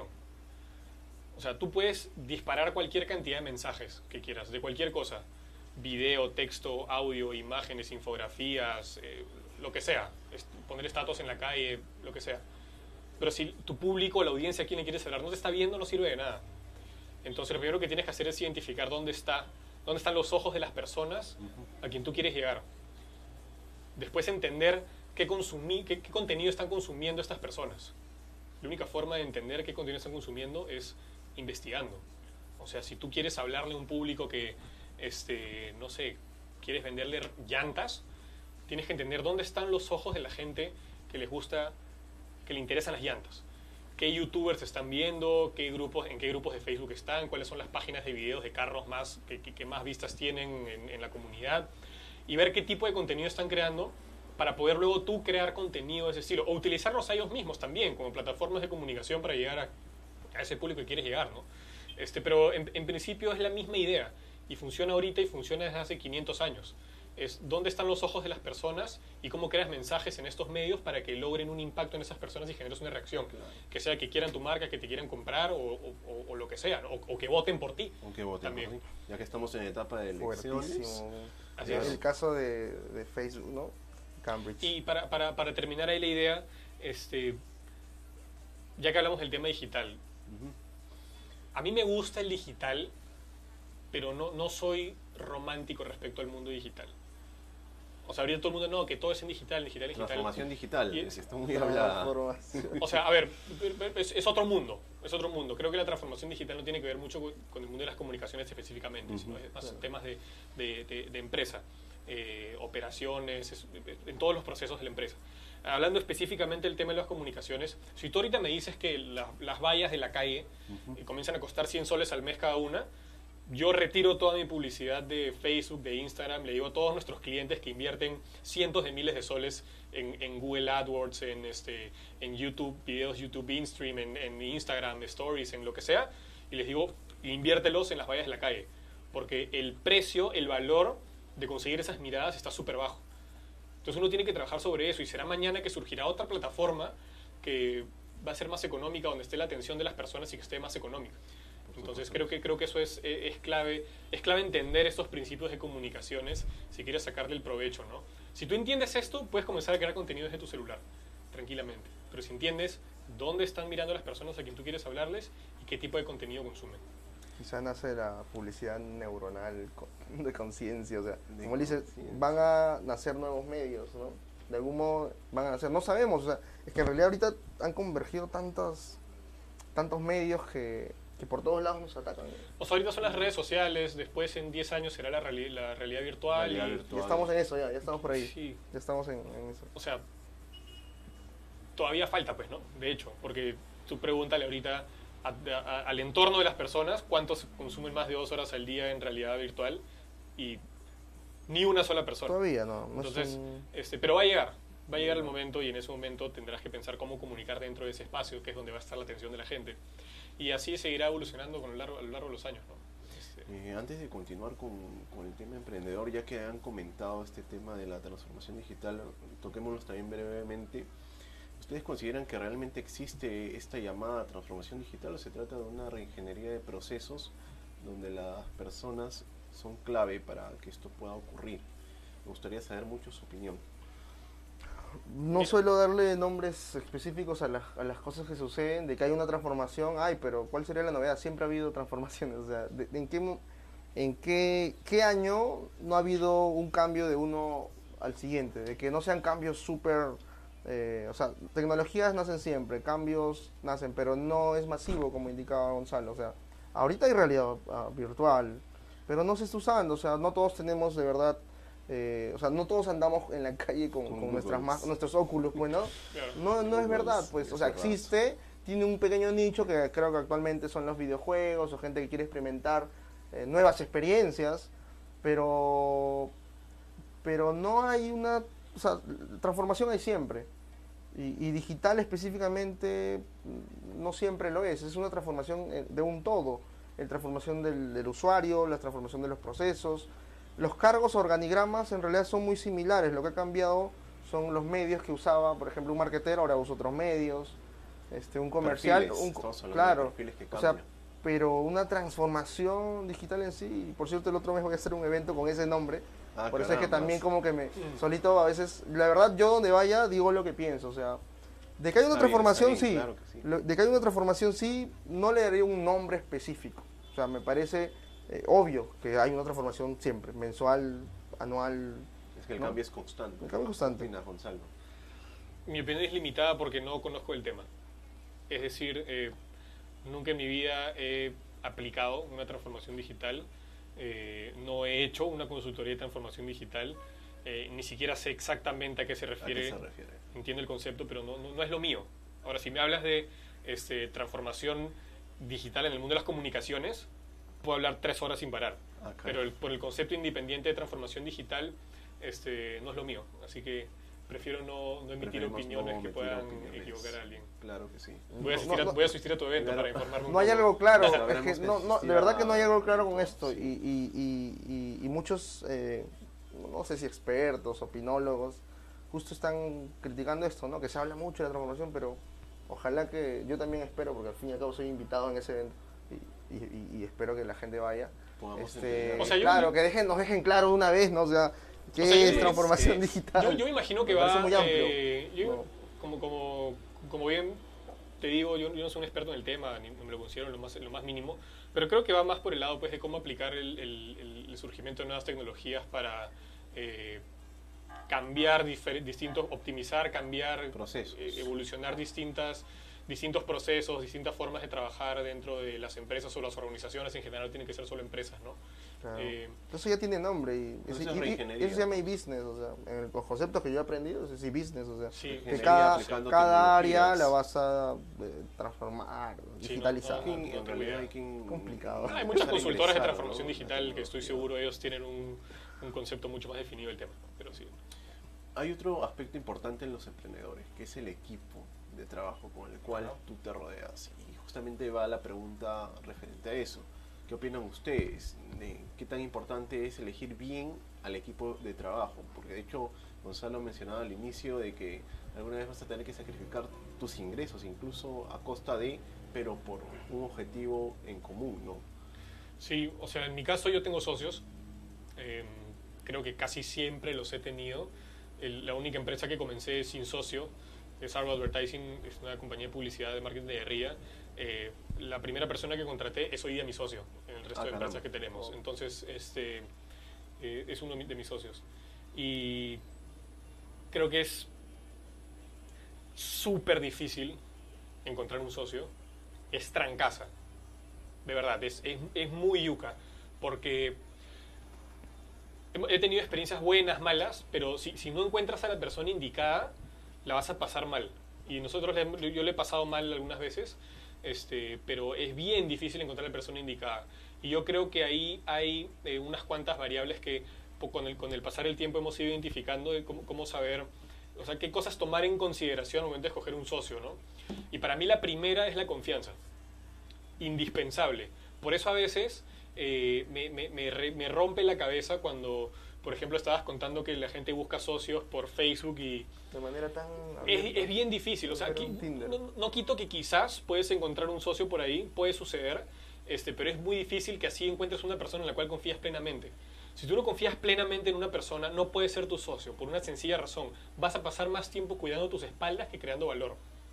O sea, tú puedes disparar cualquier cantidad de mensajes que quieras, de cualquier cosa. Video, texto, audio, imágenes, infografías, eh, lo que sea. Poner estatuas en la calle, lo que sea. Pero si tu público, la audiencia a quien le quieres hablar, no te está viendo, no sirve de nada. Entonces, lo primero que tienes que hacer es identificar dónde está, dónde están los ojos de las personas a quien tú quieres llegar. Después, entender qué, consumí, qué, qué contenido están consumiendo estas personas. La única forma de entender qué contenido están consumiendo es investigando. O sea, si tú quieres hablarle a un público que, este, no sé, quieres venderle llantas, tienes que entender dónde están los ojos de la gente que les gusta, que le interesan las llantas. Qué youtubers están viendo, qué grupos, en qué grupos de Facebook están, cuáles son las páginas de videos de carros más, que, que, que más vistas tienen en, en la comunidad, y ver qué tipo de contenido están creando para poder luego tú crear contenido de ese estilo, o utilizarlos a ellos mismos también como plataformas de comunicación para llegar a, a ese público que quieres llegar, ¿no? Este, pero en, en principio es la misma idea y funciona ahorita y funciona desde hace quinientos años. Es dónde están los ojos de las personas y cómo creas mensajes en estos medios para que logren un impacto en esas personas y generes una reacción. Claro. Que sea que quieran tu marca, que te quieran comprar o, o, o, o lo que sea, ¿no? o, o que voten por ti. O que voten también. Por ti. Ya que estamos en etapa de elecciones. Fuertísimo. Así es. es. El caso de, de Facebook, ¿no? Cambridge. Y para, para, para terminar ahí la idea, este, ya que hablamos del tema digital, uh-huh. a mí me gusta el digital, pero no, no soy romántico respecto al mundo digital. O sea, ahorita todo el mundo, no, que todo es en digital, digital, digital. Transformación digital, y, está muy hablada. O sea, a ver, es, es otro mundo, es otro mundo. Creo que la transformación digital no tiene que ver mucho con el mundo de las comunicaciones específicamente, uh-huh. sino es más claro. temas de, de, de, de empresa, eh, operaciones, es, en todos los procesos de la empresa. Hablando específicamente del tema de las comunicaciones, si tú ahorita me dices que la, las vallas de la calle uh-huh. comienzan a costar cien soles al mes cada una, yo retiro toda mi publicidad de Facebook, de Instagram, le digo a todos nuestros clientes que invierten cientos de miles de soles en, en Google AdWords, en, este, en YouTube, videos YouTube InStream, en, en Instagram, Stories, en lo que sea, y les digo, inviértelos en las vallas de la calle, porque el precio, el valor de conseguir esas miradas está súper bajo. Entonces uno tiene que trabajar sobre eso y será mañana que surgirá otra plataforma que va a ser más económica, donde esté la atención de las personas y que esté más económica. Entonces creo que, creo que eso es, es, clave, es clave entender estos principios de comunicaciones si quieres sacarle el provecho, ¿no? Si tú entiendes esto, puedes comenzar a crear contenido desde tu celular, tranquilamente. Pero si entiendes dónde están mirando las personas a quien tú quieres hablarles y qué tipo de contenido consumen. Quizá nace la publicidad neuronal de conciencia, o sea, de como él dice, van a nacer nuevos medios, ¿no? De algún modo van a nacer, no sabemos, o sea, es que en realidad ahorita han convergido tantos, tantos medios que... que por todos lados nos atacan. O sea, ahorita son las redes sociales, después en diez años será la, reali la realidad virtual. Realidad y... virtual. Ya estamos en eso, ya, ya estamos por ahí. Sí. Ya estamos en, en eso. O sea, todavía falta, pues, ¿no? De hecho, porque tú pregúntale ahorita a, a, al entorno de las personas cuántos consumen más de dos horas al día en realidad virtual y ni una sola persona. Todavía no. no Entonces, un... este, pero va a llegar. Va a llegar el momento y en ese momento tendrás que pensar cómo comunicar dentro de ese espacio, que es donde va a estar la atención de la gente. Y así seguirá evolucionando con lo largo, a lo largo de los años, ¿no? Este... Eh, antes de continuar con, con el tema emprendedor, ya que han comentado este tema de la transformación digital, toquémoslo también brevemente. ¿Ustedes consideran que realmente existe esta llamada transformación digital o se trata de una reingeniería de procesos donde las personas son clave para que esto pueda ocurrir? Me gustaría saber mucho su opinión. No suelo darle nombres específicos a las, a las cosas que suceden, de que hay una transformación, ay, pero ¿cuál sería la novedad? Siempre ha habido transformaciones, o sea, de, de, ¿en, qué, en qué, qué año no ha habido un cambio de uno al siguiente? De que no sean cambios súper, eh, o sea, tecnologías nacen siempre, cambios nacen, pero no es masivo como indicaba Gonzalo, o sea, ahorita hay realidad uh, virtual, pero no se está usando, o sea, no todos tenemos de verdad... Eh, o sea, no todos andamos en la calle con, con, con nuestras más, nuestros óculos, pues, ¿no? Claro. No, no es verdad, pues, o sea, existe, tiene un pequeño nicho que creo que actualmente son los videojuegos o gente que quiere experimentar eh, nuevas experiencias, pero, pero no hay una, o sea, transformación hay siempre, y, y digital específicamente no siempre lo es, es una transformación de un todo, la transformación del, del usuario, la transformación de los procesos. Los cargos o organigramas en realidad son muy similares. Lo que ha cambiado son los medios que usaba, por ejemplo, un marketero ahora usa otros medios, este, un comercial, un, claro, o sea, pero una transformación digital en sí. Por cierto, el otro mes voy a hacer un evento con ese nombre, ah, por eso es que también como que me solito a veces, la verdad, yo donde vaya digo lo que pienso, o sea, de que hay una está transformación bien, sí, claro sí, de que hay una transformación sí, no le daría un nombre específico, o sea, me parece Eh, obvio que hay una transformación siempre, mensual, anual. Es que el ¿no? cambio es constante. El cambio es constante. Opina, Gonzalo. Mi opinión es limitada porque no conozco el tema. Es decir, eh, nunca en mi vida he aplicado una transformación digital, eh, no he hecho una consultoría de transformación digital, eh, ni siquiera sé exactamente a qué se refiere. ¿A qué se refiere? Entiendo el concepto, pero no, no, no es lo mío. Ahora, si me hablas de este, transformación digital en el mundo de las comunicaciones, puedo hablar tres horas sin parar, okay. Pero el, por el concepto independiente de transformación digital este, no es lo mío, así que prefiero no, no emitir Preferimos opiniones no que emitir puedan opiniones. equivocar a alguien. Claro que sí. Voy a No, asistir, no, a, voy a, asistir a tu evento Claro. para informarme un No hay poco. algo claro, Sabremos es que que no, no, de existirá verdad que no hay algo claro con evento, esto. sí. Y, y, y, y, y muchos, eh, no sé si expertos, opinólogos, justo están criticando esto, ¿no? Que se habla mucho de la transformación, pero ojalá que, yo también espero, porque al fin y al cabo soy invitado en ese evento, y, y, y- y espero que la gente vaya. Podamos Este, entender. O sea, yo- claro, yo- que dejen, nos dejen claro una vez, ¿no? O sea, ¿qué O sea, yo- es es- transformación es- digital? Yo, yo me imagino que Me parece va, muy amplio. eh, yo- No. como, como, como bien te digo, yo, yo no soy un experto en el tema, ni me lo considero en lo más, en lo más mínimo, pero creo que va más por el lado pues, de cómo aplicar el, el- el- el surgimiento de nuevas tecnologías para eh, cambiar difer- distintos, optimizar, cambiar, Procesos. eh, evolucionar distintas distintos procesos, distintas formas de trabajar dentro de las empresas o las organizaciones en general, tienen que ser solo empresas, ¿no? Claro. Eh, Eso ya tiene nombre y, Eso y- es y- y- reingeniería. eso se llama e-business, o sea, en los conceptos que yo he aprendido es e-business, o sea, sí, que Ingeniería cada, aplicando cada área tecnologías. la vas a eh, transformar, Sí, digitalizar. no, Que no, en tengo realidad idea. hay que Complicado. hay muchas empezar a consultoras de ingresar, transformación ¿no? digital La que estoy tecnología. seguro ellos tienen un, un concepto mucho más definido del tema, pero sí. Hay otro aspecto importante en los emprendedores, que es el equipo de trabajo con el cual tú te rodeas. Y justamente va la pregunta referente a eso. ¿Qué opinan ustedes? De ¿Qué tan importante es elegir bien al equipo de trabajo? Porque de hecho Gonzalo mencionaba al inicio de que alguna vez vas a tener que sacrificar tus ingresos, incluso a costa de, pero por un objetivo en común, ¿no? Sí, o sea, en mi caso yo tengo socios, eh, creo que casi siempre los he tenido. El- la única empresa que comencé sin socio es Arrow Advertising, es una compañía de publicidad de marketing de guerrilla. Eh, la primera persona que contraté es hoy día mi socio en el resto Ah, de caramba. empresas que tenemos. Entonces, este, eh, es uno de mis socios. Y creo que es súper difícil encontrar un socio. Es trancaza. De verdad, es, es, es muy yuca. Porque he he tenido experiencias buenas, malas, pero si, si no encuentras a la persona indicada, la vas a pasar mal. Y nosotros, le- yo le he pasado mal algunas veces, este, pero es bien difícil encontrar a la persona indicada. Y yo creo que ahí hay eh, unas cuantas variables que po- con el, con el pasar del tiempo hemos ido identificando de cómo, cómo saber, o sea, qué cosas tomar en consideración al momento de escoger un socio, ¿no? Y para mí la primera es la confianza. Indispensable. Por eso a veces eh, me, me, me, re- me rompe la cabeza cuando, por ejemplo, estabas contando que la gente busca socios por Facebook y De manera tan... es, abierta. es bien difícil. O sea, Pero aquí, un Tinder. no, no quito que quizás puedes encontrar un socio por ahí, puede suceder, este, pero es muy difícil que así encuentres una persona en la cual confías plenamente. Si tú no confías plenamente en una persona, no puede ser tu socio, por una sencilla razón. Vas a pasar más tiempo cuidando tus espaldas que creando valor.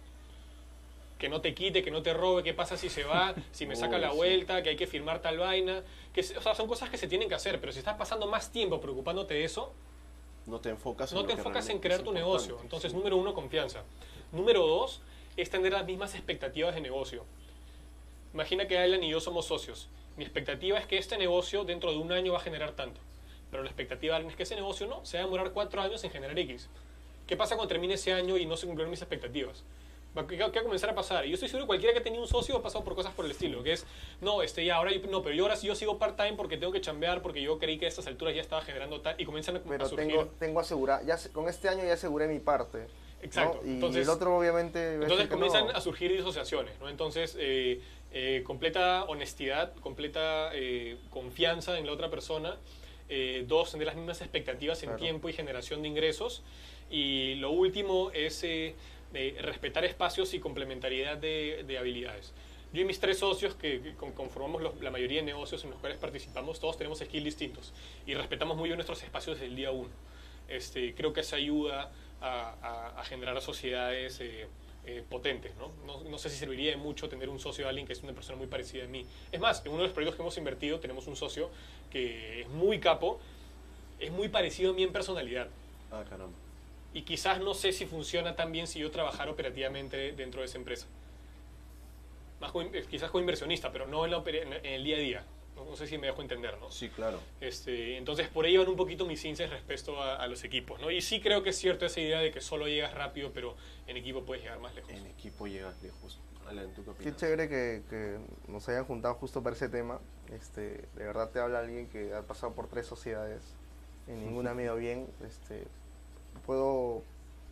Que no te quite, que no te robe, qué pasa si se va, si me saca Uy, la sí. vuelta, que hay que firmar tal vaina. Que, se- o sea, son cosas que se tienen que hacer, pero si estás pasando más tiempo preocupándote de eso, No te enfocas en no lo te que enfocas en realmente crear es tu importante, negocio. Entonces, sí. número uno, confianza. Número dos, es tener las mismas expectativas de negocio. Imagina que Alan y yo somos socios. Mi expectativa es que este negocio dentro de un año va a generar tanto. Pero la expectativa de Alan es que ese negocio no, se va a demorar cuatro años en generar X. ¿Qué pasa cuando termine ese año y no se cumplieron mis expectativas? Va- ¿Qué, qué va a comenzar a pasar? Y yo estoy seguro que cualquiera que ha tenido un socio ha pasado por cosas por el estilo, que es, no, este, ya ahora, yo- no, pero yo ahora sí yo sigo part-time porque tengo que chambear, porque yo creí que a estas alturas ya estaba generando tal, y comienzan a, Pero a surgir... tengo, tengo asegurado, ya se- con este año ya aseguré mi parte. ¿no? Exacto. Y Entonces- el otro obviamente... va a Entonces decir que comienzan no. a surgir disociaciones, ¿no? Entonces, eh, eh, completa honestidad, completa eh, confianza en la otra persona. Eh, dos, tener las mismas expectativas en Claro. tiempo y generación de ingresos. Y lo último es eh, eh, respetar espacios y complementariedad de, de habilidades. Yo y mis tres socios, que, que con- conformamos los- la mayoría de negocios en los cuales participamos, todos tenemos skills distintos y respetamos muy bien nuestros espacios desde el día uno. Este, creo que eso ayuda a, a- a generar sociedades eh, eh, potentes, ¿no? ¿no? No sé si serviría de mucho tener un socio de alguien que es una persona muy parecida a mí. Es más, en uno de los proyectos que hemos invertido tenemos un socio que es muy capo, es muy parecido a mí en personalidad. Ah, caramba. Y quizás no sé si funciona tan bien si yo trabajara operativamente dentro de esa empresa. Más como, in- quizás como inversionista, pero no en, la opera- en- en el día a día. No, no sé si me dejo entender, ¿no? Sí, claro. Este, entonces, por ahí van un poquito mis insights respecto a, a los equipos, ¿no? Y sí creo que es cierto esa idea de que solo llegas rápido, pero en equipo puedes llegar más lejos. En equipo llegas lejos. Alan, ¿tú qué Qué opinas? chévere que, que nos hayan juntado justo para ese tema. Este, de verdad te habla alguien que ha pasado por tres sociedades. En ninguna me ha ido bien. Este, puedo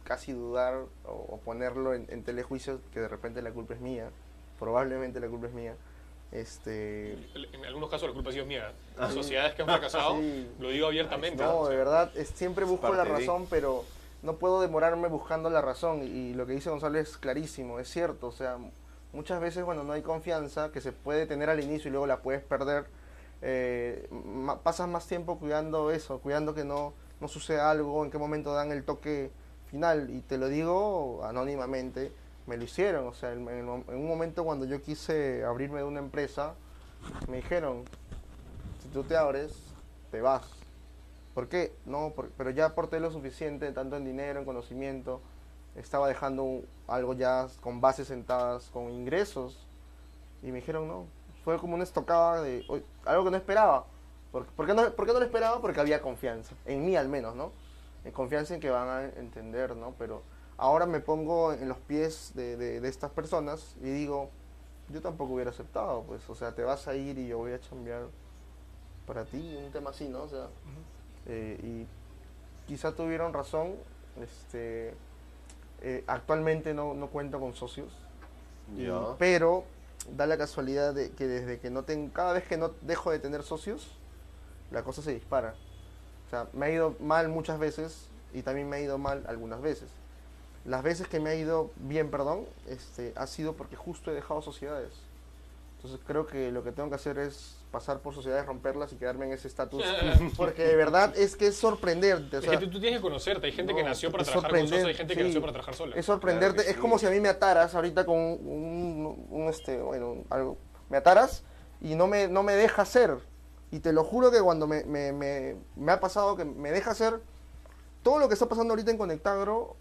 casi dudar o, o ponerlo en, en telejuicio que de repente la culpa es mía, probablemente la culpa es mía. Este... En algunos casos la culpa ha sido mía. Ah, sí. Sociedades que han fracasado, sí. Lo digo abiertamente. No, de verdad, es, siempre busco la de... razón, pero no puedo demorarme buscando la razón. Y lo que dice Gonzalo es clarísimo, es cierto. O sea, muchas veces cuando no hay confianza, que se puede tener al inicio y luego la puedes perder, eh, pasas más tiempo cuidando eso, cuidando que no, no suceda algo, en qué momento dan el toque final. Y te lo digo anónimamente. Me lo hicieron, o sea, en, en, en un momento cuando yo quise abrirme de una empresa, me dijeron, si tú te abres, te vas. ¿Por qué? No, por, pero ya aporté lo suficiente, tanto en dinero, en conocimiento, estaba dejando un, algo ya con bases sentadas, con ingresos, y me dijeron no, fue como una estocada de oye, algo que no esperaba. ¿Por, por, qué no, ¿Por qué no lo esperaba? Porque había confianza, en mí al menos, ¿no? En confianza en que van a entender, ¿no? Pero ahora me pongo en los pies de, de, de estas personas y digo, yo tampoco hubiera aceptado, pues, o sea, te vas a ir y yo voy a chambear para ti, un tema así, ¿no? O sea, uh-huh. eh, y quizá tuvieron razón, este, eh, actualmente no, no cuento con socios, yeah. y, pero da la casualidad de que desde que no tengo, cada vez que no dejo de tener socios, la cosa se dispara. O sea, me ha ido mal muchas veces y también me ha ido mal algunas veces. Las veces que me ha ido bien, perdón, este, ha sido porque justo he dejado sociedades. Entonces creo que lo que tengo que hacer es pasar por sociedades, romperlas y quedarme en ese estatus. Porque de verdad es que es sorprenderte. O sea, es que tú, tú tienes que conocerte. Hay gente no, que nació para trabajar con socios, hay gente sí, que nació para trabajar sola. Es sorprenderte. Claro es sí. como si a mí me ataras ahorita con un, un, un este, bueno, algo. Me ataras y no me, no me deja hacer. Y te lo juro que cuando me, me, me, me ha pasado que me deja hacer todo lo que está pasando ahorita en Conectagro,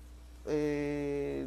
Eh,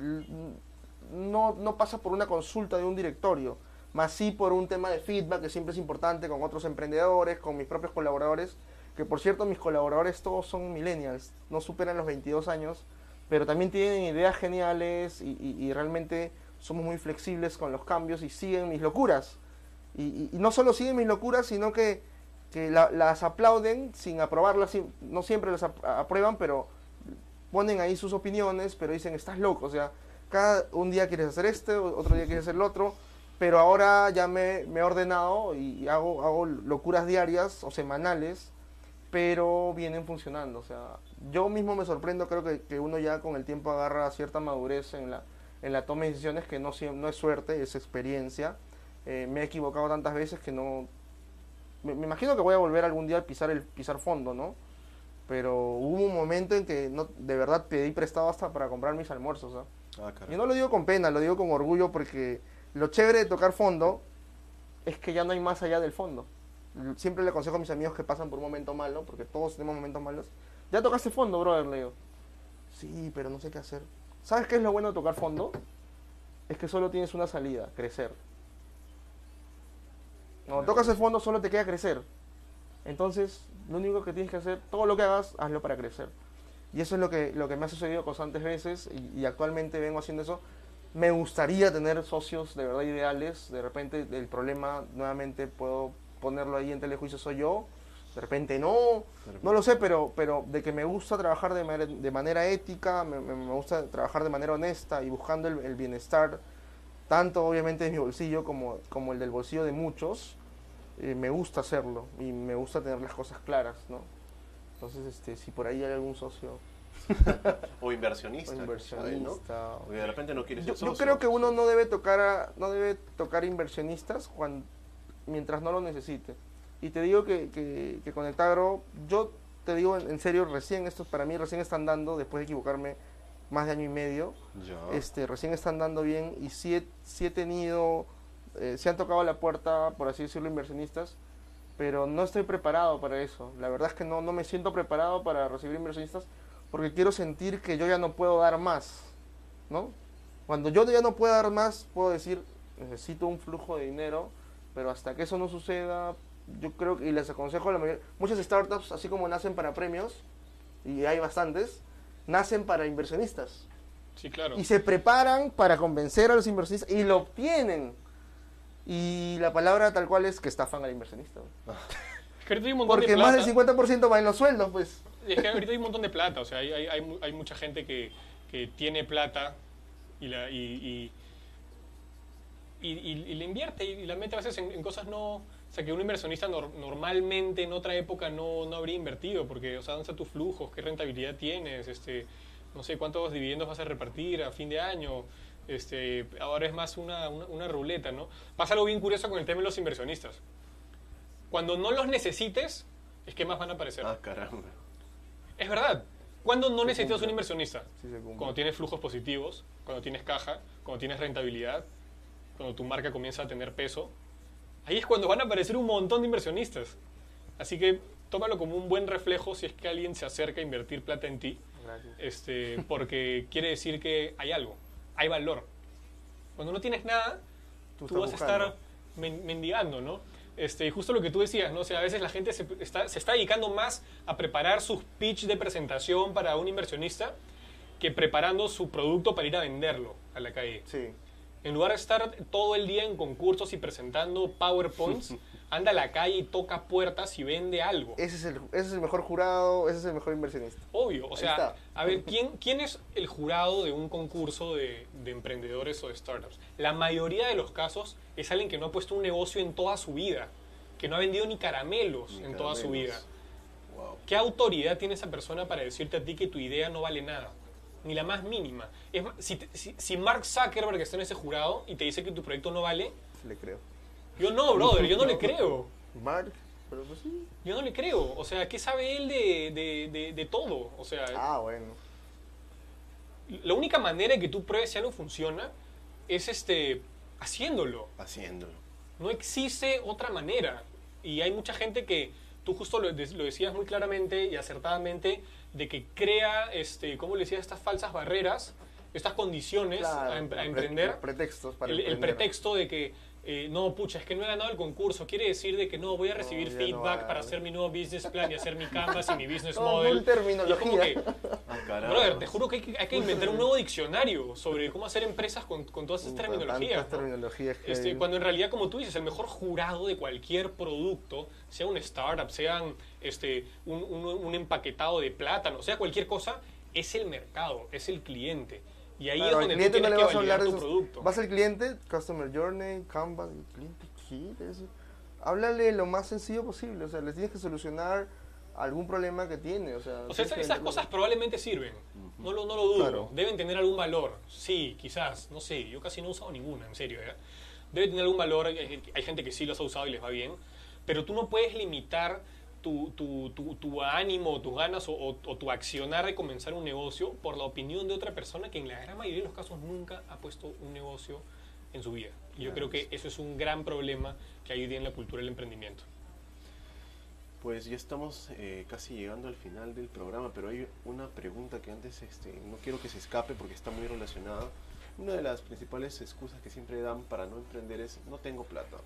no, no pasa por una consulta de un directorio, más sí por un tema de feedback que siempre es importante con otros emprendedores, con mis propios colaboradores, que por cierto mis colaboradores todos son millennials, no superan los veintidós años, pero también tienen ideas geniales y, y, y realmente somos muy flexibles con los cambios y siguen mis locuras. Y, y, y no solo siguen mis locuras, sino que, que la, las aplauden sin aprobarlas, no siempre las aprueban, pero ponen ahí sus opiniones, pero dicen, estás loco, o sea, cada un día quieres hacer este, otro día quieres hacer el otro, pero ahora ya me, me he ordenado y hago, hago locuras diarias o semanales, pero vienen funcionando, o sea, yo mismo me sorprendo, creo que, que uno ya con el tiempo agarra cierta madurez en la, en la toma de decisiones, que no, no es suerte, es experiencia. Eh, me he equivocado tantas veces que no, me, me imagino que voy a volver algún día a pisar, el, pisar fondo, ¿no? Pero hubo un momento en que no, de verdad pedí prestado hasta para comprar mis almuerzos, ¿no? Ah, y no lo digo con pena, lo digo con orgullo, porque lo chévere de tocar fondo es que ya no hay más allá del fondo. Siempre le aconsejo a mis amigos que pasan por un momento malo, porque todos tenemos momentos malos. Ya tocaste fondo, brother, le digo. Sí, pero no sé qué hacer. ¿Sabes qué es lo bueno de tocar fondo? Es que solo tienes una salida, crecer. Cuando tocas el fondo solo te queda crecer. Entonces, lo único que tienes que hacer, todo lo que hagas, hazlo para crecer. Y eso es lo que, lo que me ha sucedido constantes veces y, y actualmente vengo haciendo eso. Me gustaría tener socios de verdad ideales. De repente el problema, nuevamente puedo ponerlo ahí en telejuicio, soy yo. De repente no, no lo sé, pero, pero de que me gusta trabajar de, manera, de manera ética, me, me gusta trabajar de manera honesta y buscando el, el bienestar, tanto obviamente de mi bolsillo como, como el del bolsillo de muchos. Eh, me gusta hacerlo y me gusta tener las cosas claras, ¿no? Entonces, este, si por ahí hay algún socio o inversionista, o inversionista, ¿no? Porque de repente no quieres yo, ser socio. yo creo que uno no debe tocar a, no debe tocar inversionistas cuando, mientras no lo necesite. Y te digo que, que, que Conectagro, yo te digo en, en serio, recién, estos para mí recién están dando, después de equivocarme más de año y medio, ya. este, recién están dando bien y sí he, sí he tenido... Eh, se han tocado la puerta, por así decirlo, inversionistas, pero no estoy preparado para eso. La verdad es que no, no me siento preparado para recibir inversionistas porque quiero sentir que yo ya no puedo dar más, ¿no? Cuando yo ya no puedo dar más, puedo decir, necesito un flujo de dinero, pero hasta que eso no suceda, yo creo que, y les aconsejo a la mayoría, muchas startups, así como nacen para premios, y hay bastantes, nacen para inversionistas. Sí, claro. Y se preparan para convencer a los inversionistas y lo obtienen. Y la palabra tal cual es que estafan al inversionista. Es que ahorita hay un montón Porque de plata. Más del cincuenta por ciento va en los sueldos, pues. Es que ahorita hay un montón de plata, o sea, hay, hay, hay, hay mucha gente que, que tiene plata y la, y, y, y, y, y le invierte y la mete a veces en, en cosas no... O sea, que un inversionista nor, normalmente en otra época no, no habría invertido, porque, o sea, ¿dónde están tus flujos? ¿Qué rentabilidad tienes? Este, no sé, ¿cuántos dividendos vas a repartir a fin de año? Este, ahora es más una, una, una ruleta, ¿no? Pasa algo bien curioso con el tema de los inversionistas. Cuando no los necesites, es que más van a aparecer. Ah, caramba. Es verdad. ¿Cuándo no Se necesitas cumple. un inversionista? Sí se cumple. Cuando tienes flujos positivos, cuando tienes caja, cuando tienes rentabilidad, cuando tu marca comienza a tener peso. Ahí es cuando van a aparecer un montón de inversionistas. Así que tómalo como un buen reflejo si es que alguien se acerca a invertir plata en ti. Gracias. Este, porque quiere decir que hay algo, hay valor. Cuando no tienes nada, Tú tú, estás vas a estar buscando. men- mendigando, ¿no? Este, justo lo que tú decías, ¿no? O sea, a veces la gente se está, se está dedicando más a preparar sus pitch de presentación para un inversionista que preparando su producto para ir a venderlo a la calle. Sí. En lugar de estar todo el día en concursos y presentando PowerPoints, anda a la calle y toca puertas y vende algo. Ese es, el, ese es el mejor jurado, ese es el mejor inversionista. Obvio, o Ahí sea, está. a ver, ¿quién, ¿quién es el jurado de un concurso de, de emprendedores o de startups? La mayoría de los casos es alguien que no ha puesto un negocio en toda su vida, que no ha vendido ni caramelos Ni en toda su vida. caramelos. Wow. ¿Qué autoridad tiene esa persona para decirte a ti que tu idea no vale nada? Ni la más mínima. Es más, si, te- si, si Mark Zuckerberg está en ese jurado y te dice que tu proyecto no vale, Le creo. yo no, brother, yo no le creo. Mark, pero pues sí. Yo no le creo. O sea, ¿qué sabe él de, de, de, de todo? O sea, Ah, bueno. la única manera de que tú pruebes si algo funciona es este, haciéndolo. Haciéndolo. No existe otra manera. Y hay mucha gente que, tú justo lo, de- lo decías muy claramente y acertadamente, de que crea, este, ¿cómo le decías? Estas falsas barreras, estas condiciones Claro, a, em- a pre- emprender. pretextos para el, el emprender. pretexto de que, eh, no, pucha, es que no he ganado el concurso. Quiere decir de que no, voy a recibir ya no feedback vale. para hacer mi nuevo business plan y hacer mi canvas y mi business Todo model. full terminología. Y es como que, Ah, caramba. brother, te juro que hay que, hay que inventar un nuevo diccionario sobre cómo hacer empresas con, con todas esas Puta, terminologías. tantas ¿no? terminologías que Este, hay. cuando en realidad, como tú dices, el mejor jurado de cualquier producto, sea un startup, sea este, un, un, un empaquetado de plátano, sea cualquier cosa, es el mercado, es el cliente. Y ahí Claro, es al donde tú cliente no tienes le que vas a validar hablar de tu esos- producto. Vas al cliente, Customer Journey, Canvas, el cliente, ¿qué? Eso. Háblale lo más sencillo posible, o sea, le tienes que solucionar algún problema que tiene, o sea... O sea, tienes que esas venderlo. cosas probablemente sirven. No lo, no lo dudo. Claro. Deben tener algún valor. Sí, quizás. No sé. Yo casi no he usado ninguna, en serio. ¿eh? Debe tener algún valor. Hay, hay gente que sí los ha usado y les va bien. Pero tú no puedes limitar tu, tu, tu, tu ánimo, tus ganas o, o- o tu accionar de comenzar un negocio por la opinión de otra persona que en la gran mayoría de los casos nunca ha puesto un negocio en su vida. Y yo creo que eso es un gran problema que hay hoy día en la cultura del emprendimiento. Pues ya estamos eh, casi llegando al final del programa, pero hay una pregunta que antes este, no quiero que se escape porque está muy relacionada. Una de las principales excusas que siempre dan para no emprender es no tengo plata.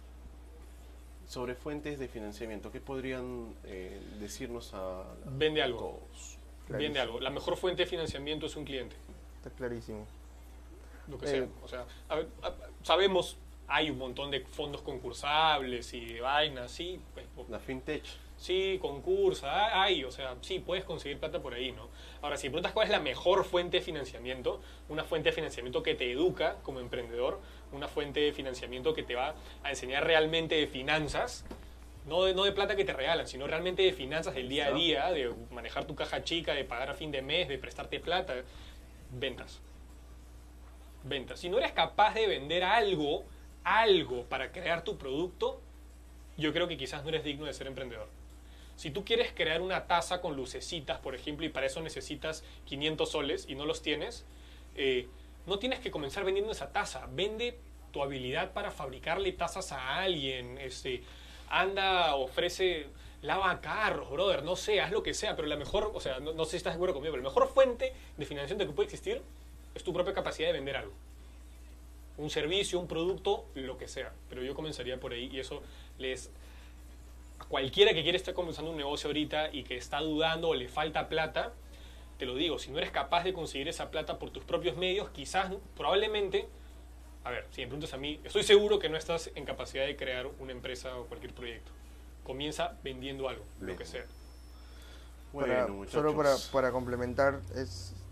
Sobre fuentes de financiamiento, ¿qué podrían eh, decirnos a, a Vende algo. todos? Vende Clarísimo. algo. La mejor fuente de financiamiento es un cliente. Está clarísimo. Lo que Eh, sea. O sea, a ver, a- sabemos, hay un montón de fondos concursables y de vainas, sí, pues, po- La fintech. sí, concursa, hay, o sea, sí, puedes conseguir plata por ahí, ¿no? Ahora, si me preguntas cuál es la mejor fuente de financiamiento, una fuente de financiamiento que te educa como emprendedor, una fuente de financiamiento que te va a enseñar realmente de finanzas, no de, no de plata que te regalan, sino realmente de finanzas del día a día, de manejar tu caja chica, de pagar a fin de mes, de prestarte plata, ventas. Ventas. Si no eres capaz de vender algo, algo para crear tu producto, yo creo que quizás no eres digno de ser emprendedor. Si tú quieres crear una taza con lucecitas, por ejemplo, y para eso necesitas quinientos soles y no los tienes, eh, no tienes que comenzar vendiendo esa taza. Vende tu habilidad para fabricarle tazas a alguien. Este, anda, ofrece, lava carros, brother, no sé, haz lo que sea, pero la mejor, o sea, no, no sé si estás de acuerdo conmigo, pero la mejor fuente de financiación que puede existir es tu propia capacidad de vender algo. Un servicio, un producto, lo que sea. Pero yo comenzaría por ahí y eso les... A cualquiera que quiere estar comenzando un negocio ahorita y que está dudando o le falta plata, te lo digo, si no eres capaz de conseguir esa plata por tus propios medios, quizás, probablemente, a ver, si me preguntas a mí, estoy seguro que no estás en capacidad de crear una empresa o cualquier proyecto. Comienza vendiendo algo, lo que sea. Bueno, Para- muchachos. solo para, para complementar, es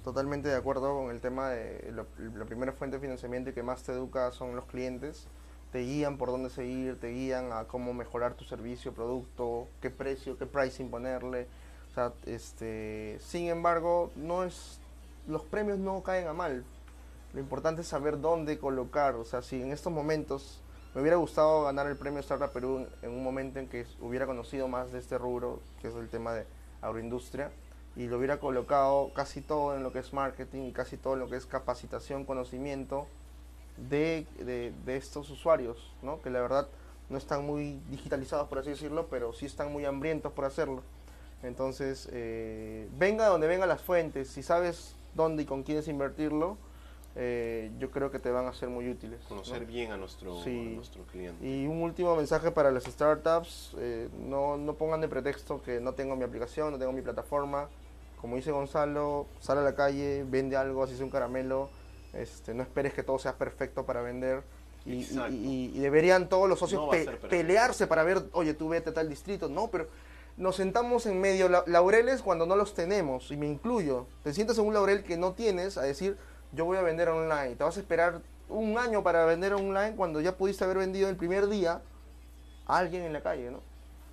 totalmente de acuerdo con el tema de lo- la primera fuente de financiamiento y que más te educa son los clientes. Te guían por dónde seguir, te guían a cómo mejorar tu servicio, producto, qué precio, qué pricing ponerle. O sea, este, sin embargo, no es, los premios no caen a mal. Lo importante es saber dónde colocar. O sea, si en estos momentos me hubiera gustado ganar el premio Startup Perú en un momento en que hubiera conocido más de este rubro, que es el tema de agroindustria, y lo hubiera colocado casi todo en lo que es marketing y casi todo en lo que es capacitación, conocimiento de, de, de estos usuarios, ¿no? Que la verdad no están muy digitalizados, por así decirlo, pero sí están muy hambrientos por hacerlo. Entonces, eh, venga donde vengan las fuentes, si sabes dónde y con quiénes invertirlo, eh, yo creo que te van a ser muy útiles, Conocer ¿no? bien a nuestro, Sí. a nuestro cliente. Y un último mensaje para las startups, eh, no, no pongan de pretexto que no tengo mi aplicación, no tengo mi plataforma. Como dice Gonzalo, sale a la calle, vende algo, así sea un caramelo, este, no esperes que todo sea perfecto para vender. Y, y, Exacto. y- y deberían todos los socios No va a pe- ser perfecto. pelearse para ver, oye, tú vete a tal distrito. No, pero nos sentamos en medio la- laureles cuando no los tenemos, y me incluyo. Te sientas en un laurel que no tienes a decir, yo voy a vender online. Te vas a esperar un año para vender online cuando ya pudiste haber vendido el primer día a alguien en la calle, ¿no?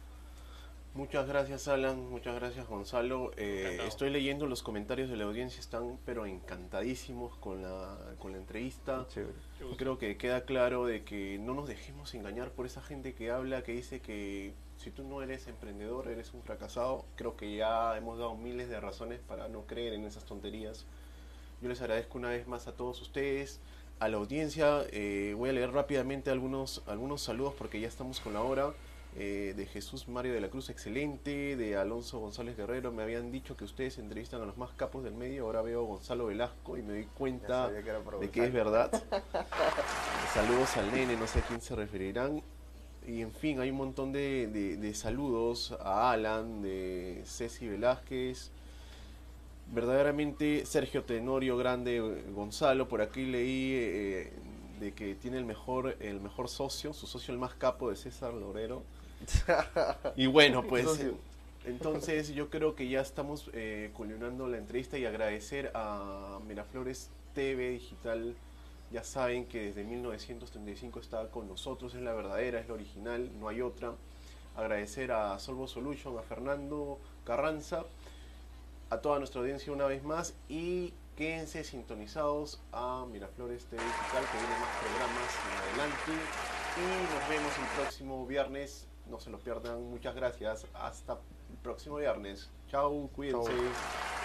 Muchas gracias, Alan, muchas gracias, Gonzalo. Eh, Encantado. estoy leyendo los comentarios de la audiencia, están pero encantadísimos con la, con la entrevista. Chévere. Qué gusto. Creo que queda claro de que no nos dejemos engañar por esa gente que habla, que dice que si tú no eres emprendedor, eres un fracasado. Creo que ya hemos dado miles de razones para no creer en esas tonterías. Yo les agradezco una vez más a todos ustedes, a la audiencia. Eh, voy a leer rápidamente algunos, algunos saludos porque ya estamos con la hora. Eh, de Jesús Mario de la Cruz, excelente. De Alonso González Guerrero, me habían dicho que ustedes entrevistan a los más capos del medio. Ahora veo a Gonzalo Velasco y me doy Ya cuenta sabía que era por de que es Gonzalo. verdad. Saludos al nene, no sé a quién se referirán. Y en fin, hay un montón de, de- de saludos a Alan, de Ceci Velázquez. Verdaderamente Sergio Tenorio Grande, eh, Gonzalo, por aquí leí eh, de que tiene el mejor, el mejor socio, su socio el más capo de César Lorero. Y bueno, pues Socio. entonces yo creo que ya estamos eh, culminando la entrevista y agradecer a Miraflores T V Digital. Ya saben que desde mil novecientos treinta y cinco está con nosotros, es la verdadera, es la original, no hay otra. Agradecer a Solvo Solution, a Fernando Carranza, a toda nuestra audiencia una vez más, y quédense sintonizados a Miraflores T V Digital, que vienen más programas en adelante, y nos vemos el próximo viernes, no se lo pierdan. Muchas gracias, hasta el próximo viernes. Chau, cuídense. Chau.